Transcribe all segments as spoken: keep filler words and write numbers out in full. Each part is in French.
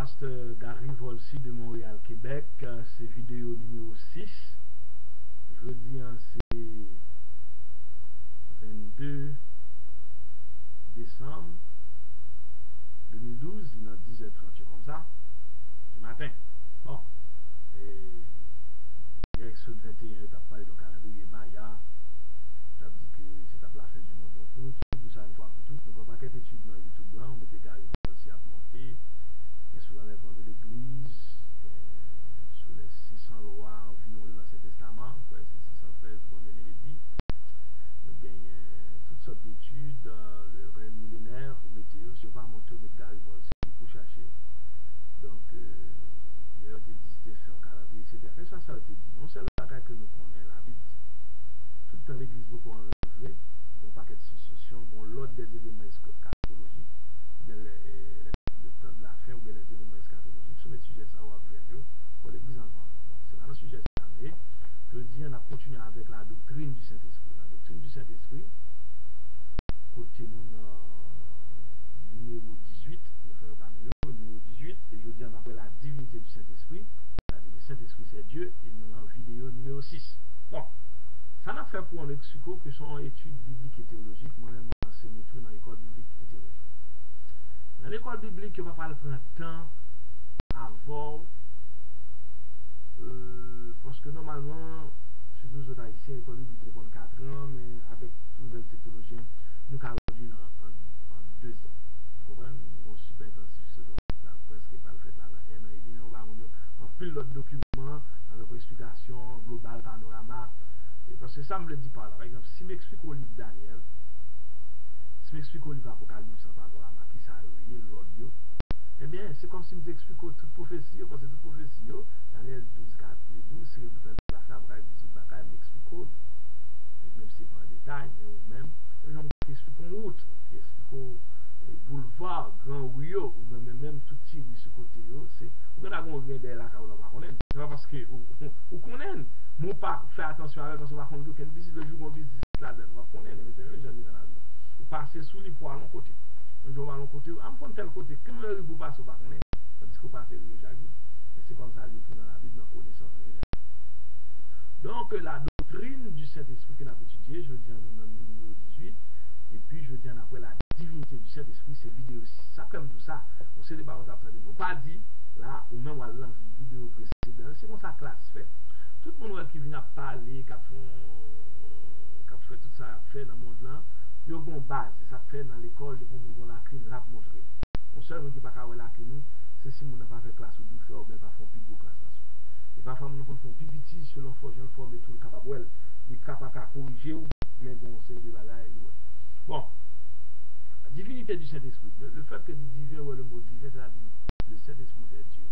pasteur Gary Volsi de Montréal, Québec. C'est vidéo numéro six. Jeudi, hein, c'est vingt-deux décembre deux mille douze, il est à dix heures trente comme ça, du matin. Bon, et direction vingt et un, tu as parlé de calendrier Maya, tu as dit que c'est la fin du monde. Donc, nous, tout ça une fois pour toutes, nous n'avons pas qu'être études dans YouTube blanc, on mettait Gary Volsi à monter, et sur l'enlèvement de l'église, sur les six cents lois environ de l'Ancien Testament, quoi, c'est six cent treize, comme bien dit. Nous gagnons toutes sortes d'études, euh, le règne millénaire, ou météo, si on va monter au Gary Volsi pour chercher. Donc, euh, il a été dit, c'était fait en calendrier, et cetera. Qu'est-ce que ça a été dit? Non, c'est le bagage que nous connaissons, la Bible. Tout dans l'église, beaucoup enlevé, bon paquet de succession, bon l'ordre des événements eschatologiques, bien le temps de la fin, ou bien les événements eschatologiques, sur le sujet, ça va venir pour l'église en grand. Bon, c'est là le sujet, ça. Mais, je dis, on a continué avec la doctrine du Saint-Esprit. La doctrine du Saint-Esprit, côté nous dans numéro dix-huit, nous faisons pas numéro, numéro dix-huit, et je dis on appelle la divinité du Saint-Esprit, c'est-à-dire le Saint-Esprit c'est Dieu, et nous avons vidéo numéro six. Bon, ça n'a fait pour un lexico que sont études bibliques et théologiques, moi-même enseigné tout dans l'école biblique et théologique. Dans l'école biblique, on va pas le prendre temps avant, euh, parce que normalement, surtout les haïtiens, l'école biblique répond quatre ans, mais avec toutes les technologies, nous avons réduit en, en, en deux ans. Vous comprenez? Nous avons super intensif ce donc presque pas le fait là dans un an et demi, nous avons en pile d'autres documents avec une explication globale, panorama. Et parce que ça me le dit pas là. Par exemple, si m'explique au livre Daniel, si m'explique au livre Apocalypse, sans panorama, qui ça a eu l'audio, eh bien, c'est comme si m'explique toute prophétie, parce que toute prophétie, Daniel douze, quatre, douze, c'est le bouton de la fin, après, il m'explique au même si c'est pas en détail, mais ou même, les gens qui expliquent en route, qui expliquent au boulevard, Grand Rio, ou même, même tout petit, ce côté, c'est, vous avez un regard là, quand vous connaissez, c'est pas parce que vous connaissez, mon pas faire attention avec, parce que vous ne connaissez aucun business, le jour où on business là-dedans, vous connaissez, mais c'est un jeune dans la vie. Vous passez sous les poids à l'autre côté. Un jour à l'autre côté, vous me tel côté, comme vous passez, vous ne connaissez pas, tandis que vous passez le chaque jour. Mais c'est comme ça, il tout dans la vie, dans la connaissance en général. Donc, la doctrine du Saint-Esprit que nous avons étudiée, je dis en numéro dix-huit, et puis je dis en après la divinité du Saint-Esprit, c'est vidéo aussi. Ça, comme tout ça, on sait les barres d'absence, on pas dit, là, ou même on lance une vidéo précédente, c'est comme ça classe fait. Tout le monde qui vient parler, qui fait tout ça, fait dans le monde là, il y a une base, c'est ça fait dans l'école, de bon lacune, là pour montrer. On seul qui n'a pas faire lacune, c'est si on n'a pas fait classe ou du faire, ou bien pas faire plus gros classe. Et parfois, nous faisons plus petit sur l'enfant, je forme et tout le capable, il est capable de corriger, mais bon, c'est de bagaille. Bon, la divinité du Saint-Esprit, le, le fait que du divin, ou le mot divin, c'est-à-dire le Saint-Esprit, c'est Dieu.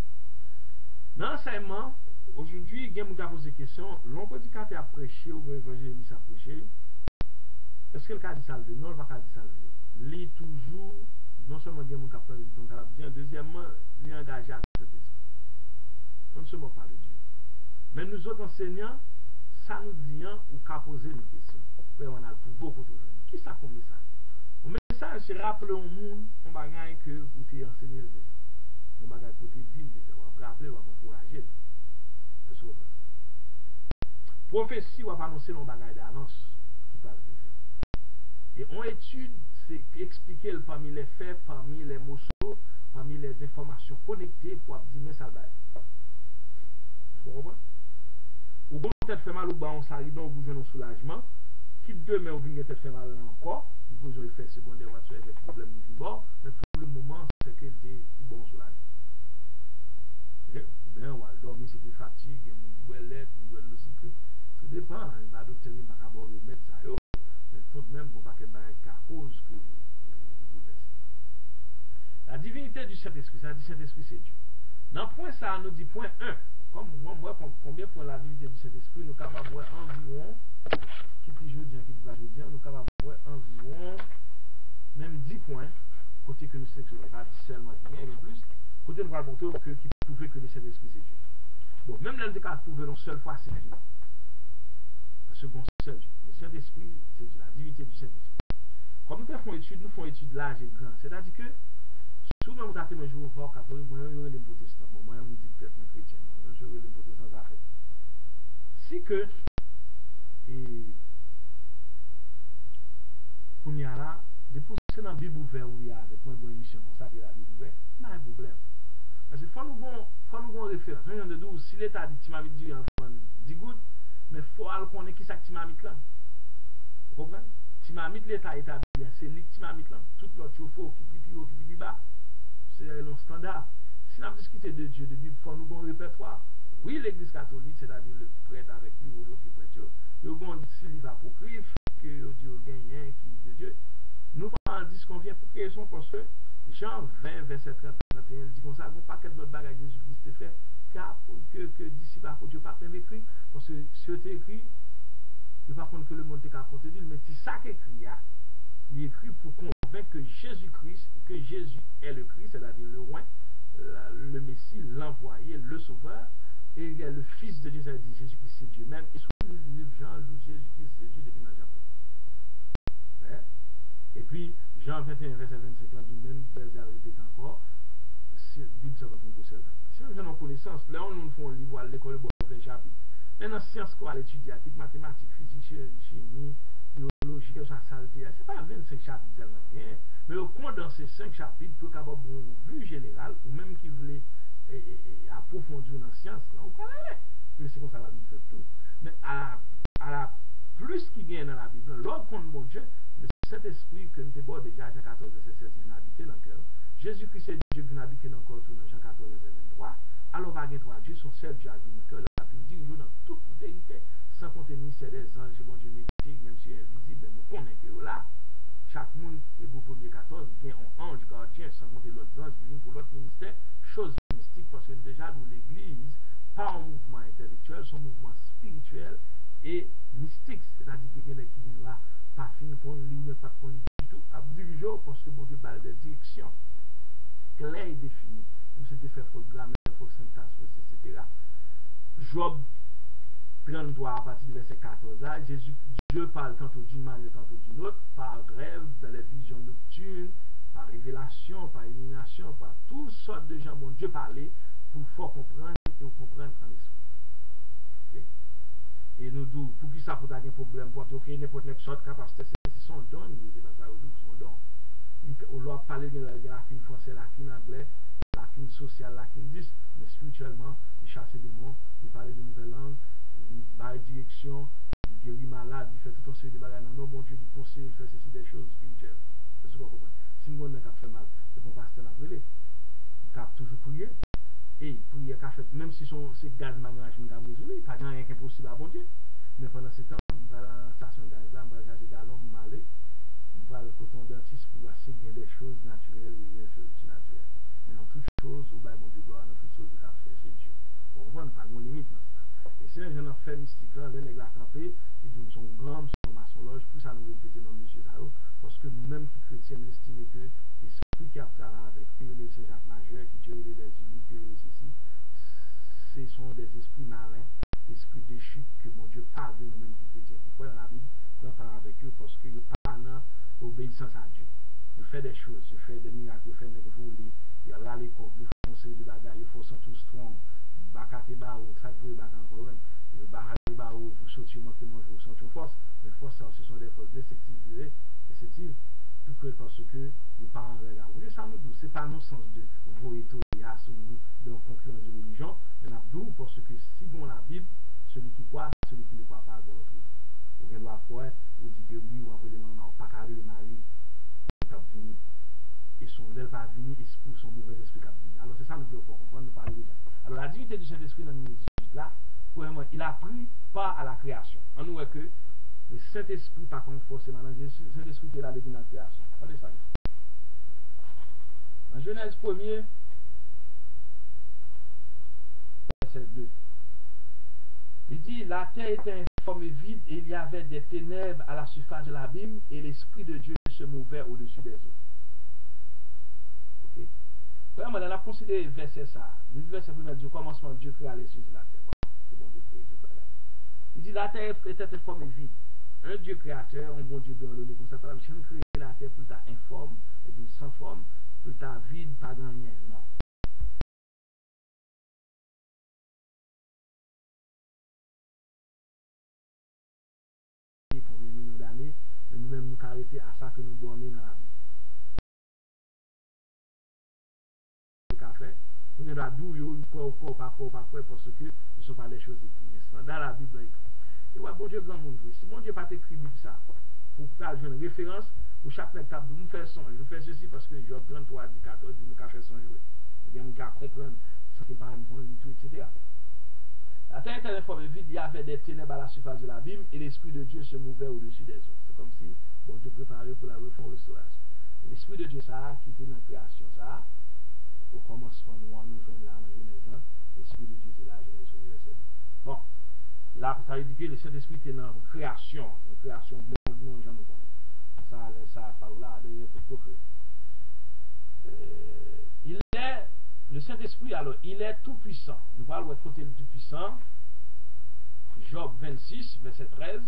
Dans l'enseignement, aujourd'hui, il y a des gens qui posent des questions. L'on peut dire quand tu as prêché ou l'évangéliste a prêché, est-ce que le cas dit ça? Non, le cas dit ça. Lis toujours, non seulement il y a des gens qui posent des questions, deuxièmement, il est engagé à Saint-Esprit. On ne se moque pas de Dieu. Mais nous autres enseignants, ça nous dit, ou qu'à poser nos questions. On a le pouvoir pour toujours. Qui ça comme message? Le message, c'est rappeler au monde, on va gagner que vous t'es enseigné déjà. On va gagner que vous t'es dit déjà. On va rappeler, on va encourager. C'est ça. Prophétie, on va annoncer nos bagages d'avance qui parle de Dieu. Et on étude, c'est expliquer parmi les faits, parmi les morceaux, parmi les informations connectées pour dire, mais ça va. Vous comprenez? Ou bon peut-être fait mal ou bon ça arrive donc vous jouez un soulagement qui demain vous venez peut-être fait mal encore vous avez fait secondaire voiture avec problème du bord mais pour le moment c'est que des bon soulagement bien on va dormir c'était fatigue mon doit l'être mon doit le cycle tout dépend la docteur n'est pas capable de remettre ça yo mais tout de même vous pas qu'elle à cause que vous laissez la divinité du Saint-Esprit ça dit Saint-Esprit c'est Dieu dans point ça nous dit point un. Comme moi, combien pour la divinité du Saint-Esprit, nous sommes capables de voir environ, qui dit jeudi, qui dit jeudi, nous sommes capables de voir environ, même dix points, côté que nous sélectionnons, pas seulement rien, mais plus, côté nous allons montrer que qui prouvait que le Saint-Esprit c'est Dieu. Bon, même l'un prouvé une seule fois, c'est fini. Le second seul Dieu. Le Saint-Esprit, c'est Dieu, la divinité du Saint-Esprit. Comme nous faisons étude, nous faisons étude large et grand. C'est-à-dire que Si vous-même vous avez un jour voir catholique, moi, je suis les protestants. Bon, moi, je me dis peut-être les chrétiens. Moi, je suis les protestants, ça fait. Si que, et, qu'on y a là, depuis que c'est dans la Bible ouverte où il y a avec moi une émission comme ça, qui est la Bible ouverte, il y a un problème. Parce qu'il faut nous avoir une référence. On de dire, si l'État dit Timamite dit dix gouttes, mais il faut connaître qui c'est Timamite là. Vous comprenez? Timamite, l'État établi, c'est lui Timamite là. Tout l'autre, il faut qui pipi haut, qui pipi bas. C'est le standard. Si on discute de Dieu, de Bible, il faut nous avoir un répertoire. Oui, l'Église catholique, c'est-à-dire le prêtre avec lui ou qui prête, il y a un livre apocryphe, que Dieu gagne, qui de Dieu. Nous parlons de ce qu'on vient pour créer son parce que Jean vingt, verset trente, trente et un, dit comme ça, il n'y a pas qu'un autre bagage Jésus-Christ fait, car que, que d'ici par contre, Dieu pas même écrit, parce que si tu écrit, il n'y a pas contre que le monde est qu'à contredire, mais c'est ça qu'il écrit, il écrit pour convaincre que Jésus-Christ, que Jésus est le Christ, c'est-à-dire le roi, le Messie, l'envoyé, le sauveur, et il est le Fils de Dieu, c'est-à-dire Jésus-Christ, c'est Dieu même, et sous le livre Jean, Jésus-Christ, c'est Dieu depuis le Japon. Ouais. Et puis, Jean vingt et un, verset vingt-cinq, là, même Bézard répète encore, la Bible, ça va pour vous seul. Si nous avons connaissance, là, on nous fait un livre à l'école, vingt chapitres. Maintenant, science qu'on va l'étudier, mathématiques, physique, chimie, biologie, ça saleté, c'est pas vingt-cinq chapitres seulement, hein? Mais au condenser cinq chapitres pour avoir une vue générale, ou même qui voulait eh, eh, approfondir dans la science, là, on peut aller. Mais c'est comme ça la Bible fait tout. Mais à, à la plus qui gagne dans la Bible, l'ordre contre mon Dieu, cet esprit que nous avons déjà, Jean quatorze, verset seize, il vient habiter dans le cœur. Jésus-Christ est Dieu qui vient habiter dans le corps, dans Jean quatorze, verset vingt-trois. Alors, va gagner trois Dieu, son seul Dieu a vu dans le cœur. La Bible dit dans toute vérité, sans compter le ministère des anges, bon Dieu mythique, même si invisible, mais nous connaissons que là, chaque monde est pour le premier quatorze, il y a un ange gardien, sans compter l'autre ange qui vient pour l'autre ministère, chose mystique, parce que déjà, dans l'Église, pas un mouvement intellectuel, c'est un mouvement spirituel et mystique, c'est-à-dire qu'il y a qui vient là. Pas fini pour le livre, pas pour le du tout, à diriger parce que bon Dieu parle de direction claire et définie, même si c'était fait faux grammaire, faux syntaxe, et cetera. Job trente-trois à partir du verset quatorze là, Jésus, Dieu parle tantôt d'une manière, tantôt d'une autre, par rêve, dans les visions nocturnes, par révélation, par illumination, par toutes sortes de gens, bon Dieu parlait pour faire comprendre et comprendre en esprit. Okay? Et nous disons, pour qui ça peut avoir un problème, pour dire que n'importe quelle sorte de capacité, c'est son don, c'est pas ça, c'est son don. On leur parle de la lacune française, la lacune anglais, la lacune sociale, la lacune dix, mais spirituellement, il chasse des démons, il parle de nouvelles langues, il baille direction, il guérit malade, il fait tout un série de bagages. Non, bon Dieu, il conseille, il fait ceci des choses spirituelles. C'est ce qu'on comprend. Si nous avons fait mal, c'est pour pasteur à brûler. Il a toujours prié. Et prier qu'a fait, même si c'est gaz magnage, il a besoin, il n'y a rien qui est possible à bon Dieu. Mais pendant ce temps, on va dans la station de gaz là, on va changer galon, on va aller, on va le coton dentiste pour essayer de des choses naturelles et des choses naturelles. Mais dans toutes choses, au bas bon Dieu gloire, dans toutes choses, on va faire chez Dieu. On ne voit pas de limite dans ça. Et si les gens ont fait mystique là, les nègres à camper, ils disent sont grands, sont maçons-loges, plus ça nous répéter dans monsieur Zao, parce que nous-mêmes qui chrétiens, nous estimons que l'esprit qui a travaillé avec eux, le Saint-Jacques Majeur, qui tire les unis, que ceci, ce sont des esprits malins, des esprits déchus que mon Dieu parle de nous-mêmes qui chrétiens, qui croient dans la Bible, prend part avec eux parce que nous parlent dans l'obéissance à Dieu. Ils font des choses, ils font des miracles, ils font des volets, ils ont les corps, ils font ces bagages, ils font tout strong. Bakate ba ou, ça veut bac encore même. Il bakate ba ou, vous sortir moi qui mange, vous sortir force. Mais force, ce sont des forces déceptives, déceptives, plus que parce que vous pas en regard. Vous ça nous dit, c'est pas nos sens de vous et tout, il y a de concurrence de religion, mais nous parce que si on la Bible, celui qui croit, celui qui ne croit pas, on le trouve. Vous doit croire, vous dites que oui, ou après le maman, pas carré le mari, il pas venir. Et son zèle pas venir, et pour son mauvais esprit pas venir. Alors c'est ça nous voulons comprendre, nous parler déjà. Alors la divinité du Saint-Esprit dans le numéro dix-huit là, premièrement, il a pris part à la création. On nous voit que le Saint-Esprit pas comme forcément dans Jésus, le Saint-Esprit était là depuis la création. Regardez ça. Dans Genèse premier, verset deux. Il dit, la terre était informe et vide, et il y avait des ténèbres à la surface de l'abîme, et l'Esprit de Dieu se mouvait au-dessus des eaux. Ok? Vraiment, on a considéré le verset ça. Le verset premier dit, au commencement, Dieu créa les cieux de la terre. C'est bon, Dieu crée tout ça. Il dit, la terre était informe et vide. Un Dieu créateur, un bon Dieu bien donné, comme ça, par la créer la terre pour ta informe, et puis sans forme, pour ta vide, pas grand rien, non. Combien de millions d'années, nous-mêmes nous arrêter à ça que nous bornons dans la vie. Café, on est là d'où il quoi ou quoi, pas quoi, pas quoi, parce que ce ne sont pas des choses écrites. Mais c'est dans la Bible écrit. Et ouais, bon Dieu, grand monde, si mon Dieu pas écrit Bible ça, pour que tu aies une référence, pour chaque table, nous faire songe, nous faire ceci parce que Job trente-trois, dix, quatorze, nous faire songe. Nous devons comprendre ce qu'il va nous prendre, tout, et cetera. La terre était informée vide, il y avait des ténèbres à la surface de l'abîme et l'Esprit de Dieu se mouvait au-dessus des eaux. C'est comme si, bon Dieu préparait pour la refonte restauration. L'Esprit de Dieu, ça, qui était dans la création, ça, au commencement, nous, nous venons là, dans Genèse, l'Esprit de Dieu était là, Genèse verset deux. Bon, là, ça veut dire que le Saint-Esprit était dans la création, dans la création, monde, nous, j'en nous connais. Ça, ça, par là, d'ailleurs, pour que. Euh, il est, le Saint-Esprit, alors, il est tout puissant. Nous parlons de côté du puissant. Job vingt-six, verset treize.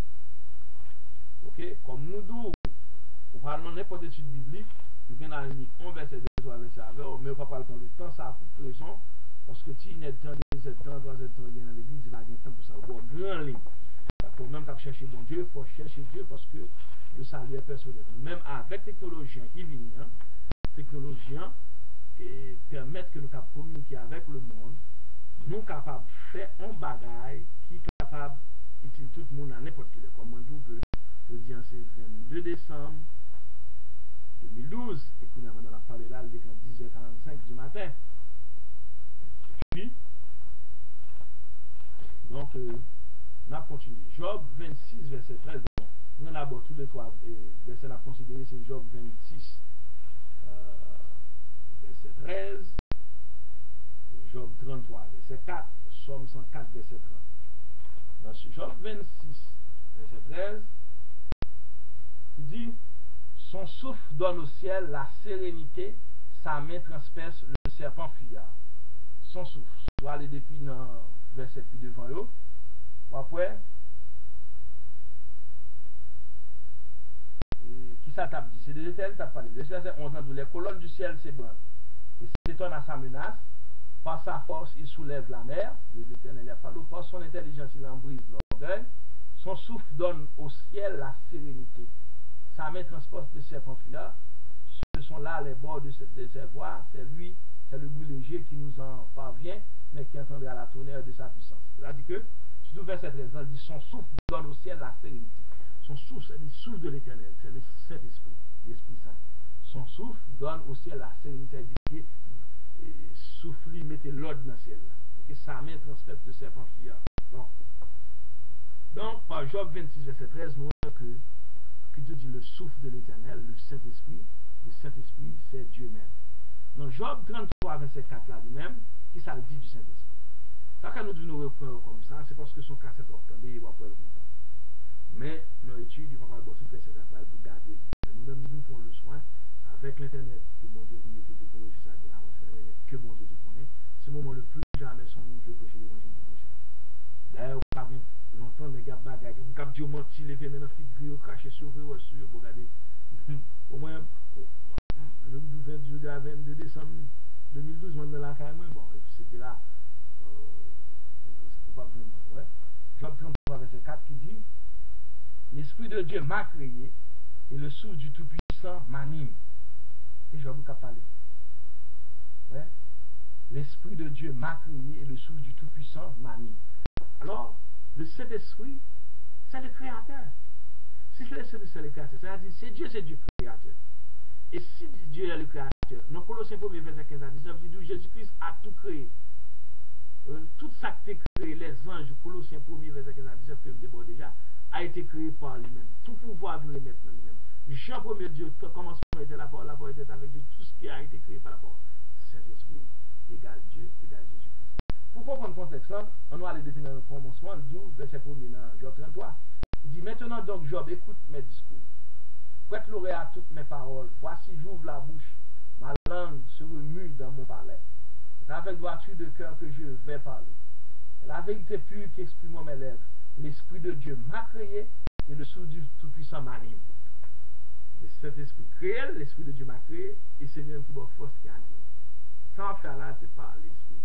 Ok, comme nous nous, on parle de n'importe étude biblique, nous venons à lire un verset, deux, trois versets avec, mais on ne peut pas prendre le temps, ça a pour raison, parce que si il y a temps, deux temps, trois temps, dans l'église, il va y avoir temps pour ça, pour grand ligne. Pour même quand chercher bon Dieu, il faut chercher Dieu parce que le salut est personnel. Même avec technologie qui vient, hein, technologie et permettre que nous puissions communiquer avec le monde, nous sommes capables de faire un bagage qui est capable d'utiliser tout le monde à n'importe quel. Comme on dit que je dis c'est le vingt-deux décembre deux mille douze, et puis on a parlé là, il est dix heures quarante-cinq du matin. Puis, donc, euh, on a continué. Job vingt-six, verset treize. Bon, on a d'abord tous les trois versets à considérer, c'est Job vingt-six, euh, verset treize, Job trente-trois, verset quatre, Somme cent quatre, verset trente. Dans ce Job vingt-six, verset treize, il dit: son souffle donne au ciel la sérénité, sa main transperce le serpent fuyard. Son souffle. Soit aller depuis dans verset plus devant eux. Après, qui ça t'a dit? C'est de l'Éternel t'a parlé. Verset onze, les colonnes du ciel s'ébranlent et s'étonnent à sa menace. Par sa force, il soulève la mer. L'Éternel a parlé. Par son intelligence, il en brise l'orgueil. Son souffle donne au ciel la sérénité. Sa main transporte le serpent fuyard. Ce sont là les bords de ce réservoir. C'est lui, c'est le bruit léger qui nous en parvient, mais qui entendra la tonnerre de sa puissance. C'est-à-dire que, surtout verset treize, il dit: son souffle donne au ciel la sérénité. Son souffle, c'est le souffle de l'Éternel, c'est le Saint-Esprit, l'Esprit Saint. Son souffle donne au ciel la sérénité. Il dit que souffle, il mettait l'ordre dans le ciel. Okay? Sa main transperce le serpent fuyard. Donc, donc, par Job vingt-six, verset treize, nous voyons que qui dit le souffle de l'Éternel, le Saint-Esprit. Le Saint-Esprit, c'est Dieu même. Dans Job trente-trois, verset quatre, là lui-même, qui ça le dit du Saint-Esprit? Ça, quand nous devons nous reprendre comme ça, c'est parce que son cassette est obtendu, il va pouvoir le comme ça. Mais, dans l'étude, il va falloir bosser verset quatre là, pour garder. Mais nous-mêmes, nous prenons le soin, avec l'Internet, que bon Dieu vous mettez technologie, ça dit l'avance, que bon Dieu te connaît. C'est le moment le plus jamais son nom, je prêcher l'évangile pour prêcher. D'ailleurs, pas bien longtemps, les gars, bagages, vous cap Dieu menti, lever maintenant, figure, cracher sur vous, sur vous, regardez. Au moins, le vingt-deux décembre deux mille douze, on est là carrément, bon, et cetera. Euh, ouais. Job trente-trois, verset quatre qui dit: l'Esprit de Dieu m'a créé et le souffle du Tout-Puissant m'anime. Et Job a parlé. Ouais. L'Esprit de Dieu m'a créé et le souffle du Tout-Puissant m'anime. Alors, le Saint-Esprit, c'est le Créateur. Si c'est le Saint-Esprit, c'est le Créateur, c'est-à-dire c'est Dieu, c'est Dieu Créateur. Et si Dieu est le Créateur, dans Colossiens un, verset quinze à dix-neuf, dit: Jésus-Christ a tout créé. Euh, tout ça qui est créé, les anges, Colossiens un, verset quinze à dix-neuf, que je déborde déjà, a été créé par lui-même. Tout pouvoir vient le mettre dans lui-même. Jean premier Dieu, commencement était la parole, la parole était avec Dieu, tout ce qui a été créé par la parole. Saint-Esprit égale Dieu, égale Jésus-Christ. Pour comprendre le contexte, là, on va aller depuis le commencement, verset un dans Job trente-trois. Il dit: maintenant donc, Job, écoute mes discours. Prête l'oreille à toutes mes paroles. Voici, j'ouvre la bouche. Ma langue se remue dans mon palais. C'est avec droiture de cœur que je vais parler. La vérité pure qu'expriment mes lèvres. L'Esprit de Dieu m'a créé et le souffle du Tout-Puissant m'anime. Le Saint-Esprit crée, l'Esprit de Dieu m'a créé, et c'est lui qui m'a force qui a animé. Ça va faire là, c'est pas l'Esprit.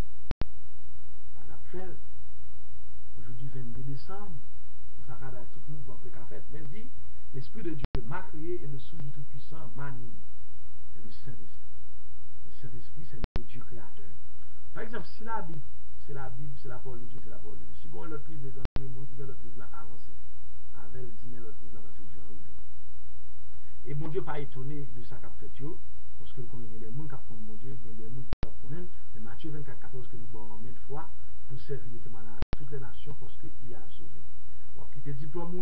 Pas l'appel. Aujourd'hui, vingt-deux décembre, pour ça, tout le monde va faire la fête. Mais il dit, l'Esprit de Dieu m'a créé et le sou du Tout-Puissant m'anime. C'est le Saint-Esprit. Le Saint-Esprit, c'est le Dieu créateur. Par exemple, si la Bible, c'est la Bible, c'est la parole de Dieu, c'est la parole de Dieu. Si on a l'autre livre, les amis, qui a l'autre livre là avancé, avec le dîner, l'autre livre là, parce que je vais arriver. Et bon Dieu pas étonné de ça qu'a fait, parce que nous connaissons des gens qui connaissent mon Dieu, il y a des gens qui connaissent, mais Matthieu vingt-quatre quatorze que nous avons maintes fois pour servir de témoin à toutes les nations parce qu'il y a sauvé. On va quitter le diplôme,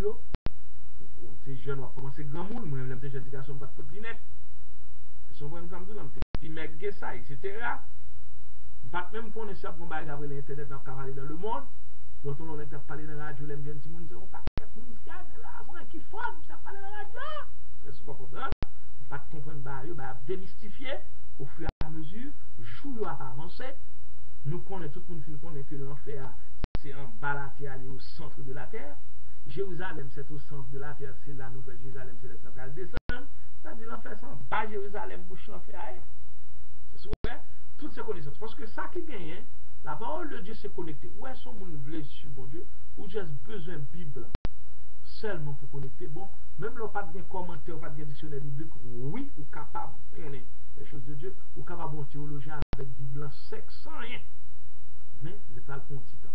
on est jeune, on va commencer grand monde, moi je suis jeune, je ne pas de potelinette. Ils sont bonnes comme tout le monde, puis mec, ça, et cetera. Pas même qu'on est sur le bail avec l'internet, on va parler dans le monde. Quand on a parlé dans la radio, les gens disent, on pas de monde qui forme, ça parle dans la radio. Est-ce qu'on comprend? Pas de comprendre, bah, bah, démystifier au fur et à mesure, jour à avancer. Nous connaissons, tout le monde connaît que l'enfer, c'est un bas la terre au centre de la terre. Jérusalem, c'est au centre de la terre, c'est la nouvelle Jérusalem, c'est le central descend. C'est-à-dire l'enfer, c'est en bas Jérusalem, bouche l'enfer. C'est vrai? Toutes ces connaissances. Parce que ça qui gagne, la parole de Dieu s'est connectée. Où est-ce qu'on veut sur bon Dieu? Ou j'ai besoin de Bible seulement pour connecter. Bon, même là, pas de commentaire, pas de dictionnaire biblique, oui, ou capable de connaître les choses de Dieu, ou capable de théologien avec Bible sec, sans rien. Mais ne pas le prendre petit temps.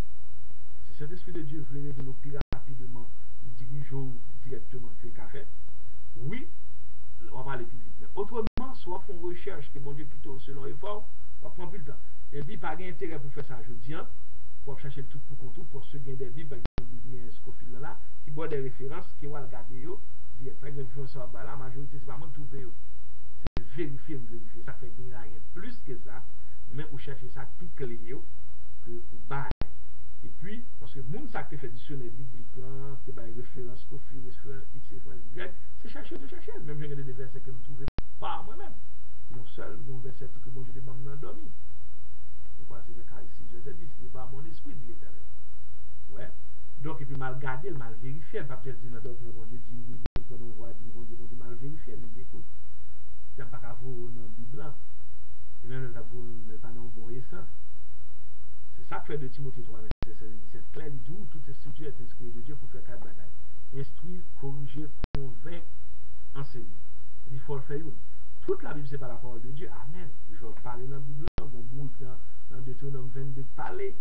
Si cet esprit de Dieu voulait révéler plus rapidement, le dirigeant directement que le café, oui, on va aller plus vite. Mais autrement, soit font recherche que mon Dieu quitte selon effort, on va prendre plus de temps. Et puis, pas d'intérêt pour faire ça aujourd'hui, hein, pour chercher le tout pour contour, pour ceux qui ont des Bibles, par exemple, il y a un Scofield là, qui boit des références, qui va regarder, par exemple, ça, la majorité, c'est pas moi qui trouve, c'est vérifier, vérifier. Ça fait rien plus que ça, mais vous cherchez ça plus clair que vous baillez. Et puis, parce que le monde qui fait dictionnaire biblique, qui a des références, Scofield, références X, références Y, c'est chercher, de chercher. Même j'ai regardé des versets que je ne trouvais pas moi-même. Mon seul, mon verset que bon Dieu m'a endormi. C'est quoi, c'est Zacharie six, verset dix, c'est pas mon esprit, dit l'Éternel. Ouais. Donc, et puis mal gardé, mal vérifié. Le pape dit dans d'autres, bon Dieu dit, oui, quand on voit, dit, bon Dieu, bon Dieu, mal vérifié. Il dit, écoute, il n'y a pas qu'à vous dans la Bible, et même le vous pas dans bon et saint. C'est ça que fait de Timothée trois, verset seize, dix-sept, clair, il dit, toute structure est inscrite de Dieu pour faire quatre bagailles. Instruire, corriger, convaincre, enseigner. Il faut le faire. Toute la Bible, c'est pas la parole de Dieu. Amen. Je vais parler dans la Bible, on va bouiller dans, dans Deutéronome vingt-deux parler.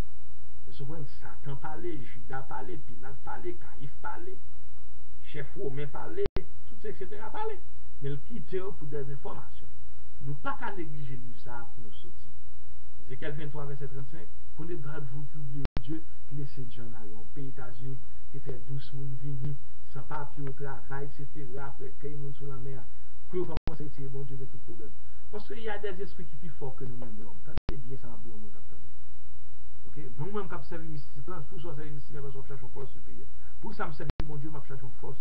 Et souvent, Satan parlait, Judas parlait, Pilate parlait, Caïphe parlait, chef Romain parlait, tout ça, et cetera parlait. Mais le quitter pour des informations. Nous pas qu'à négliger le livre ça pour nous sortir. Ézéchiel vingt-trois, verset trente-cinq. Prenez garde vous qui oubliez Dieu, qui laissez Dieu en arrière. Un pays États-Unis qui était douce, moun vini, sans papier au travail, et cetera. Après, qu'il y a sous la mer, pour commencer à tirer, bon Dieu, il y a tout problème. Parce qu'il y a des esprits qui sont plus forts que nous-mêmes, l'homme. Tendez bien, ça va pour nous capter. Ok? Nous-mêmes, quand nous servons mystique, pour ça, servir mystique, nous cherchons une force supérieure. Pour ça, nous servons mon Dieu, nous cherchons une force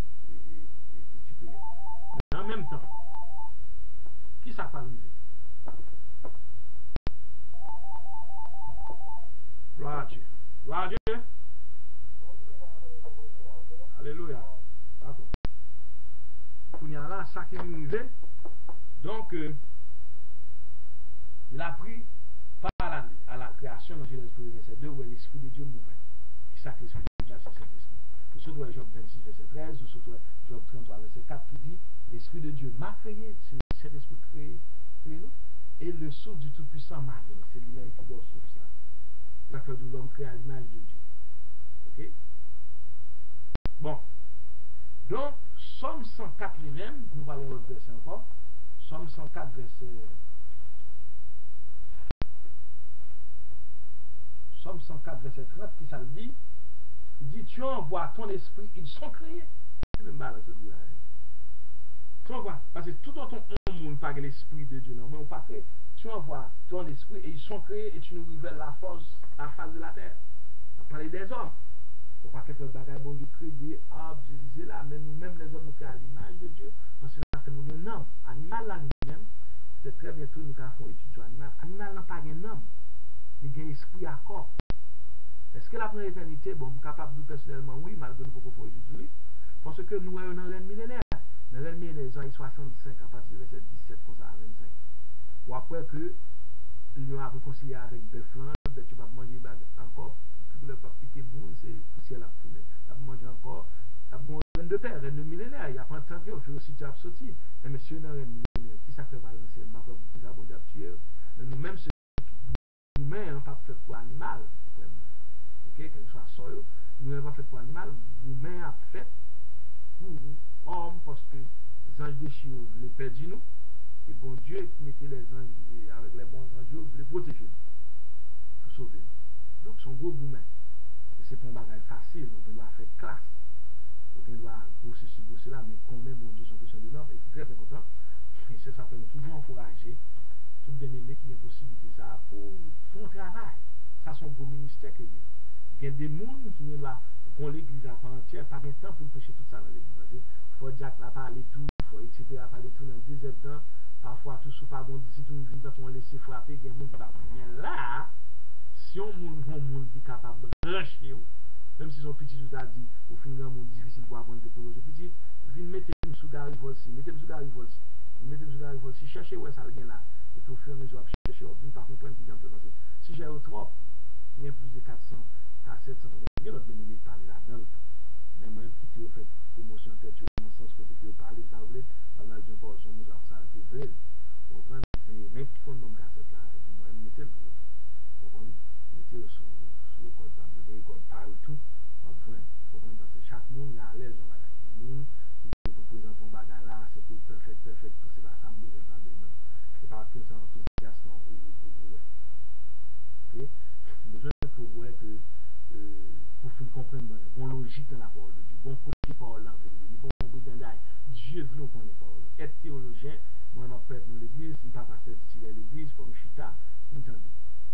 supérieure. Mais en même temps, qui ça peut arriver? Gloire à Dieu. Gloire à Dieu. Alléluia. D'accord. Pour y aller là, ça qui est arrivé. Donc, euh, il a pris par la, à la création dans Genèse verset deux, où est l'Esprit de Dieu mouvait. Qui ça que l'Esprit de Dieu, c'est cet esprit. Nous sommes Job vingt-six, verset treize, nous sommes Job trente-trois, verset quatre, qui dit, l'Esprit de Dieu m'a créé, c'est cet esprit créé, créé nous, et le souffle du Tout-Puissant m'a créé. C'est lui-même qui doit souffle ça. C'est que l'homme créé à l'image de Dieu. Ok? Bon. Donc, Somme cent quatre lui-même, nous parlons l'autre verset encore. Somme cent quatre, verset. Somme cent quatre, verset trente, qui ça le dit? Il dit, tu envoies ton esprit, ils sont créés. C'est même mal à celui-là. Tu envoies, parce que tout autant on monde pas l'esprit de Dieu, non, mais on pas créé. Tu envoies ton esprit et ils sont créés et tu nous révèles la force, la face de la terre. On va parler des hommes. Faut pas quelques bagages, bon Dieu, créer, arbre, je disais là, mais nous-mêmes les hommes nous créons à l'image de Dieu, parce que ça fait nous un homme. Animal là lui-même, c'est très bientôt nous avons étudié sur l'animal. Animal n'a pas un homme, il a un esprit à corps. Est-ce que la première éternité, bon, je suis capable de dire personnellement, oui, malgré nous pouvons étudier, Parce que nous sommes dans le millénaire. Dans le millénaire, les années soixante-cinq, à partir du verset dix-sept, comme ça, à vingt-cinq. Ou après que l'union a réconcilié avec Beflan, ben, tu vas manger encore, puis que le pape piqué bon, c'est poussière la tourner. Tu vas manger encore. Bon, reine de père, reine de millénaire, il y a pas de temps qu'il fait aussi tu as sorti. Mais monsieur, dans le millénaire, qui ça fait pas l'ancien, pas pour plus abonder à tuer. Nous-mêmes, nous-mêmes, hein, pas fait pour animal. Ok, quel soit soyo, nous n'avons pas fait pour animal, nous-mêmes, a fait pour vous, hommes, parce que les anges déchirés, les perdus nous. Et bon Dieu mettait les anges avec les bons anges, vous les protéger pour sauver nous. Donc son gros gourmet. Et c'est pas un bagage facile, on doit faire classe. On doit bosser sur bosser là, mais combien bon Dieu sont question de normes, et c'est très important. Et c'est ça que nous toujours encourager, tout bien aimé qui a une possibilité ça pour faire un travail. Ça c'est un gros ministère que lui. Il y a des gens qui viennent là, qu'on l'église à part entière, pas de temps pour prêcher tout ça dans l'église. Il faut Jack là parler tout, il faut et cetera parler tout dans dix ans. Parfois tout sous pas bon discipline, il vient qu'on laisse frapper, il y a des gens qui va prendre. Mais là, si on a un monde qui est capable de brancher, même si son petit tout a dit, au fin de monde difficile pour apprendre des théologies petites, viens mettre sous Gary Volsi, mettez sous Gary Volsi, mettez sous Gary Volsi, cherchez où ça vient là. Et puis au fur et à mesure, chercher, on ne pas comprendre qui j'en peux passer. Si j'ai au trop, il y a plus de quatre cents à sept cents, il y a d'autres bénéfices parler là-dedans. Mais moi, qui t'ai fait promotion tête, dans le sens que tu parler, ça voulait, pas mal de fois, son mot, ça a été vrai. Vous comprenez? Mais même qui compte dans le cassette là, et puis moi, je mettais le plus. Vous comprenez? Mettez le sous le code, le code par tout, pas besoin. Vous comprenez? Parce que chaque monde est à l'aise dans la bagage. Le monde qui peut présenter ton bagage là, c'est pour perfect, perfect, tout, c'est pas ça, me besoin de même. C'est pas que c'est enthousiaste ou ouais. Ok? Besoin que vous voyez que euh, pour faire comprendre la bonne logique dans la parole de Dieu, bon côté parole dans l'église, bon brigandage, Dieu veut qu'on ait parole. Être théologien, moi je suis dans l'église, je ne suis pas pasteur titulaire de l'église, comme chita, vous entendez.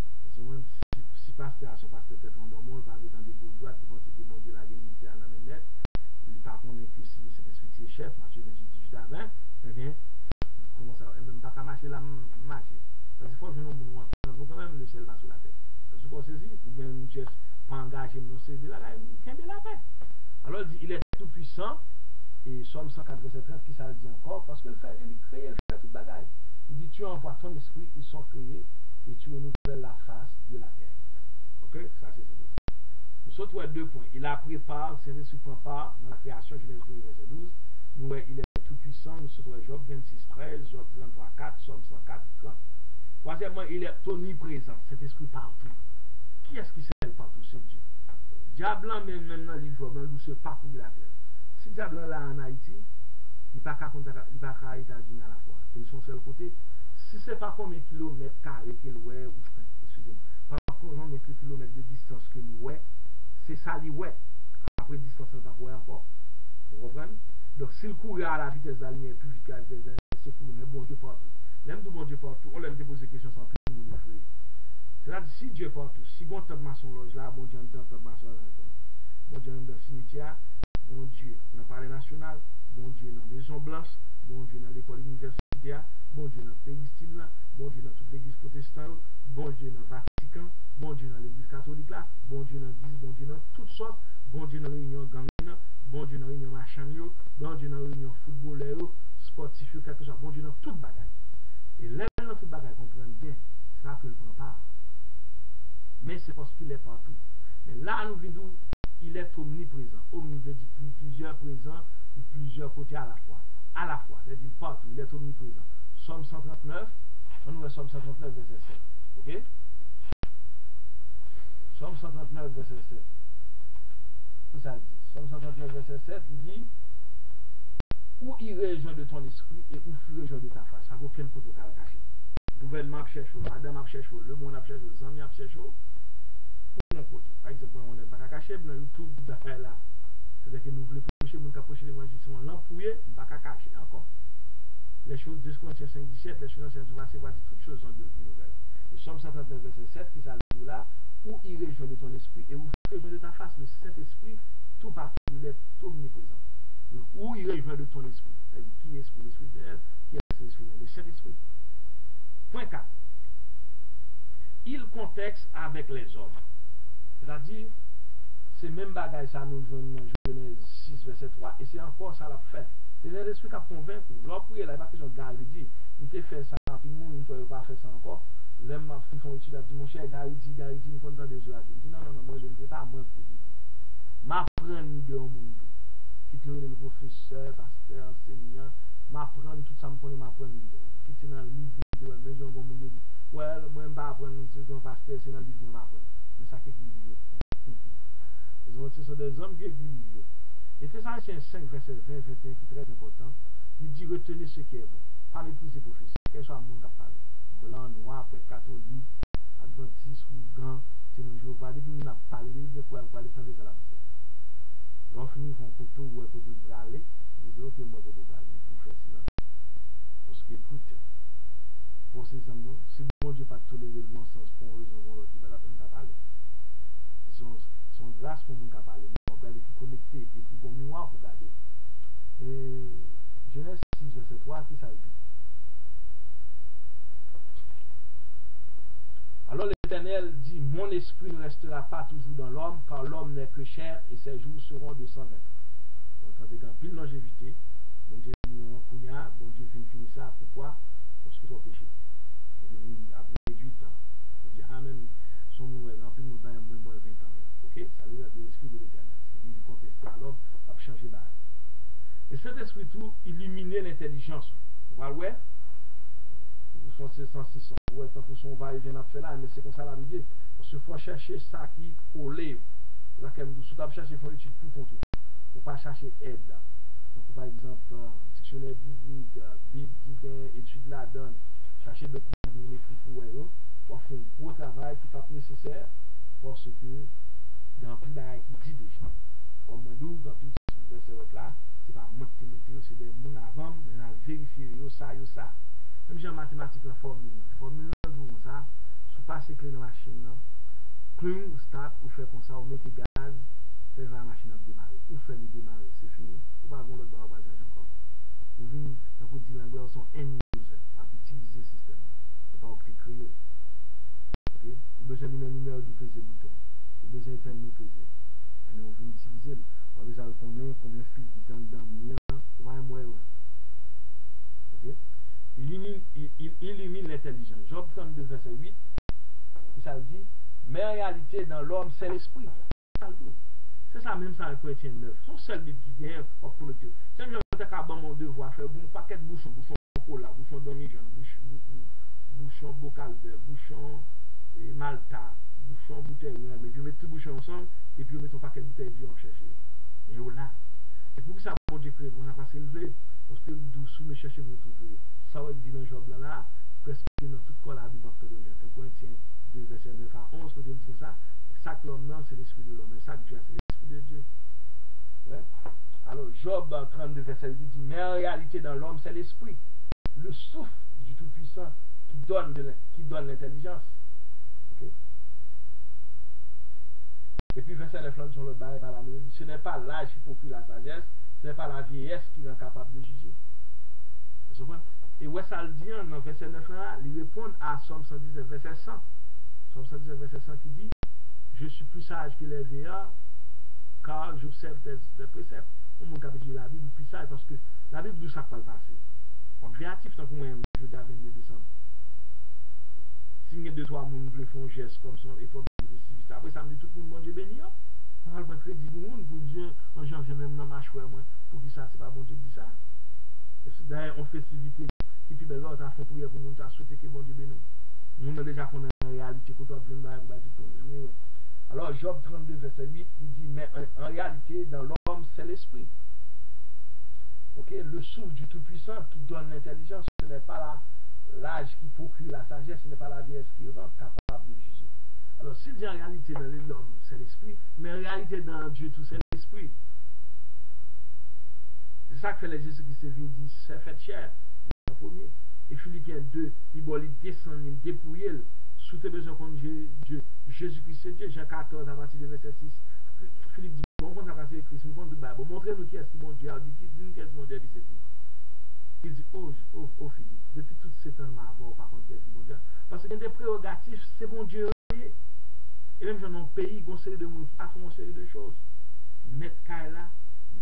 Si, si pasteur a son pasteur tête en dormant, il va dans des gauche droite, il pense que bon Dieu l'a ministère à la main nette, il par contre que si c'est esprit chef, Matthieu vingt-huit, dix-huit à vingt, eh bien, il commence à même pas qu'à marcher la marcher. Parce qu'il faut que je ne me montre quand même le ciel va sur la tête. Parce que vous saisi, ou bien une pièce pas engagée, mais non c'est de la de la paix. Alors il dit, il est tout puissant, et Somme cent quatre, verset trente, qui ça le dit encore, parce qu'il fait, il crée, il fait toute bagaille. Il dit, tu envoies ton esprit, ils sont créés, et tu renouvelles la face de la terre. Ok? Ça c'est ça. Nous sommes à deux points. Il a préparé, Saint-Esprit prend part dans la création, Genèse un, verset douze. Nous, il est tout puissant, nous sommes à Job vingt-six, treize, Job trente-trois, quatre, Somme cent quatre, trente. Troisièmement, il est omniprésent, Saint-Esprit partout. Qui est-ce qui s'est partout? C'est Dieu. Diable, même maintenant, il joue, même douce parcourt la terre. Si Diable là en Haïti, il n'est pas qu'à les États-Unis à la fois. Ils sont sur le côté. Si ce n'est pas combien de kilomètres carrés qu'il ouais, excusez-moi, pas combien de kilomètres de distance que lui ouais, c'est ça lui ouais. Après distance, il ne va pas voir encore. Vous comprenez? Donc s'il courait à la vitesse de la lumière plus vite qu'à la vitesse de la lumière, c'est pour lui, mais bon Dieu partout. L'aime de bon Dieu partout, on l'aime te poser des questions sans tout le monde effrayer. C'est-à-dire si Dieu partout, si on tombe dans son loge là, bon Dieu en tombe dans son loge là. Bon Dieu dans le cimetière, bon Dieu dans le palais national, bon Dieu dans la maison blanche, bon Dieu dans l'école universitaire, bon Dieu dans le péristyle, bon Dieu dans toute l'église protestante, bon Dieu dans le Vatican, bon Dieu dans l'église catholique là, bon Dieu dans dix, bon Dieu dans toutes sortes, bon Dieu dans la réunion gang, bon Dieu dans la réunion machin, bon Dieu dans la réunion footballeur, sportif, quelque chose, bon Dieu dans toute bagaille. Et là, dans toute bagaille, comprendre bien, c'est pas que le prend pas. Mais c'est parce qu'il est partout. Mais là, nous venons, il est omniprésent. Omni veut dire plusieurs présents de plusieurs côtés à la fois. À la fois, c'est-à-dire partout, il est omniprésent. Somme cent trente-neuf, on nous Somme cent trente-neuf, verset sept. Ok? Somme cent trente-neuf, verset sept. Qu'est-ce que ça dit? Somme cent trente-neuf, verset sept, il dit, où irai je de ton esprit et où fuirai-je de ta face? Ça n'a aucun côté à cacher. Le gouvernement a cherché, madame a cherché, le monde a cherché, les amis a cherché. Pour mon côté. Par exemple, on n'est pas caché, dans YouTube, d'affaires là. C'est-à-dire que nous voulons prêcher, nous voulons prêcher l'évangile, on l'a l'empouillé, on ne pas cacher encore. Les choses de Corinthiens cinq, dix-sept, les choses anciennes sont passées, voici toutes choses sont devenues nouvelles. Et Somme cent trente-neuf, verset sept, qui s'allume là, où irai-je de ton esprit et où ferai-je de ta face? Le Saint-Esprit, tout partout, il est omniprésent. Où irai-je de ton esprit? C'est-à-dire, qui est l'esprit? L'esprit d'elle, qui est l'esprit? Le Saint-Esprit. Point quatre. Il contexte avec les hommes. C'est-à-dire, c'est même bagaille ça nous donne dans Genèse six, verset trois, et c'est encore ça l'a fait. C'est l'esprit qui a convaincu. L'autre prière, la question de Gary dit, il t'a fait ça, puis moi, il ne peut pas faire ça encore. L'homme m'a fait une étude, dit, mon cher Gary dit, Gary dit, il faut entendre des jours. Je dis, non, non, non, moi, je ne dis pas, moi, pour dire. M'apprendre de un monde, quitte le professeur, pasteur, enseignant, m'apprendre tout ça, me connaît, m'apprendre. Quitte dans le livre, mais j'en vais me dire, ouais, moi, je ne vais pas apprendre, c'est un pasteur, c'est dans le livre, je m'apprendre. Mais ça, c'est livre. Ce sont des hommes qui équilibrent. Et Thessaloniciens cinq, verset vingt, vingt et un, qui est très important. Il dit retenez ce qui est bon. Pas mépriser le professeur. Quel soit le monde qui parle. Blanc, noir, prêtre catholique, adventiste ou grand, témoin Jéhovah. Depuis que nous avons parlé, de quoi vous allez prendre des alaptiers. Lorsque nous avons un couteau ou un couteau de braler, nous disons que moi, je vais braler pour faire silence. Parce que, écoute, pour ces hommes, si bon Dieu pas tolérer le non-sens pour une raison ou l'autre, il va pas même parler. Ils sont, sont grâce pour nous parler. On va les connecter et puis bon mémoire pour garder. Et Genèse six, verset trois, qui ça dit? Alors l'Éternel dit, mon esprit ne restera pas toujours dans l'homme, car l'homme n'est que chair et ses jours seront de cent vingt ans. Donc quand il y a pile longévité, bon Dieu dit, non, Kounia, bon Dieu finit ça, pourquoi? Parce que tu as péché. Après huit ans. Il dit, ah même, son monde est rempli de nous dans moins de vingt ans même. Ok? Ça veut dire l'esprit de l'Éternel. Ce qui dit, il contester à l'homme, a changé d'âge. Et cet esprit tout illuminer l'intelligence. Vous voyez? Son cent six, ouais, tant que son va et vient à faire là, mais c'est comme ça la Bible. Parce qu'il faut chercher ça qui collé. Là, quand même, si tu as cherché, il faut étudier tout contre tout. Il ne faut pas chercher aide. Donc, par exemple, dictionnaire biblique, Bible qui vient, étude la donne, chercher de coups de écrit pour eux, pour faire un gros travail qui n'est pas nécessaire, parce que dans plus d'arrêt qui dit déjà. Comme nous, dans plus de ce là, c'est pas moi qui météo, c'est des gens avant, mais on a vérifié, yo ça, yo ça. Même j'ai en mathématiques la formule. La formule, vous ça, si vous passez clé dans la machine, clean ou start, ou fait comme ça, vous mettez gaz, puis la machine a démarré. Ou fait le démarrer, c'est fini. Vous ne pouvez pas l'autre barre, vous ne encore. Vous venez, dans vous dire, là, sont end user, à utiliser le système. C'est pas que créé. Ok? Vous avez besoin de numéro du P C bouton. Vous avez besoin de tel P C. Mais on veut utiliser. Vous avez besoin de connaître combien de fils qui sont dans le mien. Vous voyez, moi, ok? Il illumine, il, il illumine l'intelligence. Job trente-deux, verset huit, ça dit, mais en réalité, dans l'homme, c'est l'esprit. C'est ça même ça, Corinthiens neuf. Son seul but qui vient pour le dire. C'est même si je mon devoir, faire bon paquet de bouchons, bouchons cola, bouchons demi-jeune, bouchon bocal vert, bouchon malta, bouchon bouteille rouge, et puis on met tout bouchon ensemble, et puis on met un paquet de bouteilles de vie en chercher. Et là. Et pour que ça, bon Dieu, on a passé le levé, parce que nous sous me chercher, vous trouver. Ça va dire dans le job là, presque dans toute quoi la Bible de Jean. un Corinthiens deux, verset neuf à onze, quand il dit ça, ça que l'homme, non, c'est l'esprit de l'homme, et ça que Dieu, c'est l'esprit de Dieu. Ouais. Alors, Job dans trente-deux, verset huit, dit, mais en réalité, dans l'homme, c'est l'esprit, le souffle du Tout-Puissant qui donne l'intelligence. Okay? Et puis, verset neuf, là, Jean le bail par la main, ce n'est pas l'âge qui procure la sagesse, ce n'est pas la vieillesse qui rend capable de juger. Vous comprenez? Et ouais, ça le dit dans verset neuf, là, il répond à Somme cent dix-neuf, verset cent. Somme cent dix-neuf, verset cent qui dit, je suis plus sage que les vieillards, car j'observe des, des préceptes. On m'a dit la Bible plus sage parce que la Bible d'où ça peut le passer. Donc, créatif, tant que moi, je dis à vingt-deux décembre. Si il y a deux, trois personnes qui font un geste comme son époque de festivité, après ça me dit tout le monde, mon Dieu béni. On va le prendre crédit pour monde, pour Dieu, en janvier, même dans ma chouette, moi, pour qui ça, c'est pas bon Dieu qui dit ça. D'ailleurs, en festivité, qui puis belle, on a fait prière pour nous, on a souhaité que bon Dieu béni. Nous avons déjà fait une réalité, quand on a besoin de tout le monde. Alors, Job trente-deux, verset huit, il dit, mais en, en réalité, dans l'homme, c'est l'esprit. Okay? Le souffle du Tout-Puissant qui donne l'intelligence, ce n'est pas l'âge qui procure la sagesse, ce n'est pas la vieillesse qui rend capable de juger. Alors, s'il dit en réalité dans l'homme, c'est l'esprit, mais en réalité dans Dieu tout, c'est l'esprit. C'est ça que fait les Jésus qui se vient, dit, c'est fait chair, en premier. Et Philippiens deux, il va descendre, il dépouiller, sous tes besoins contre Dieu, Jésus-Christ c'est Dieu, Jean quatorze à partir de verset six. Philippe dit, bon, on va passer Christ, nous compte Bible, montrez-nous qui est-ce qui est bon Dieu, dis-nous qui est-ce qui est bon Dieu, c'est tout. Il dit, oh, oh, oh Philippe, depuis tout ce temps, ma voix, par contre, qui est-ce qui est bon Dieu. Parce qu'il y a des prérogatifs, c'est bon Dieu. Et même dans un pays, il y a une série de monde qui a fait une série de choses. Mettre Kaila,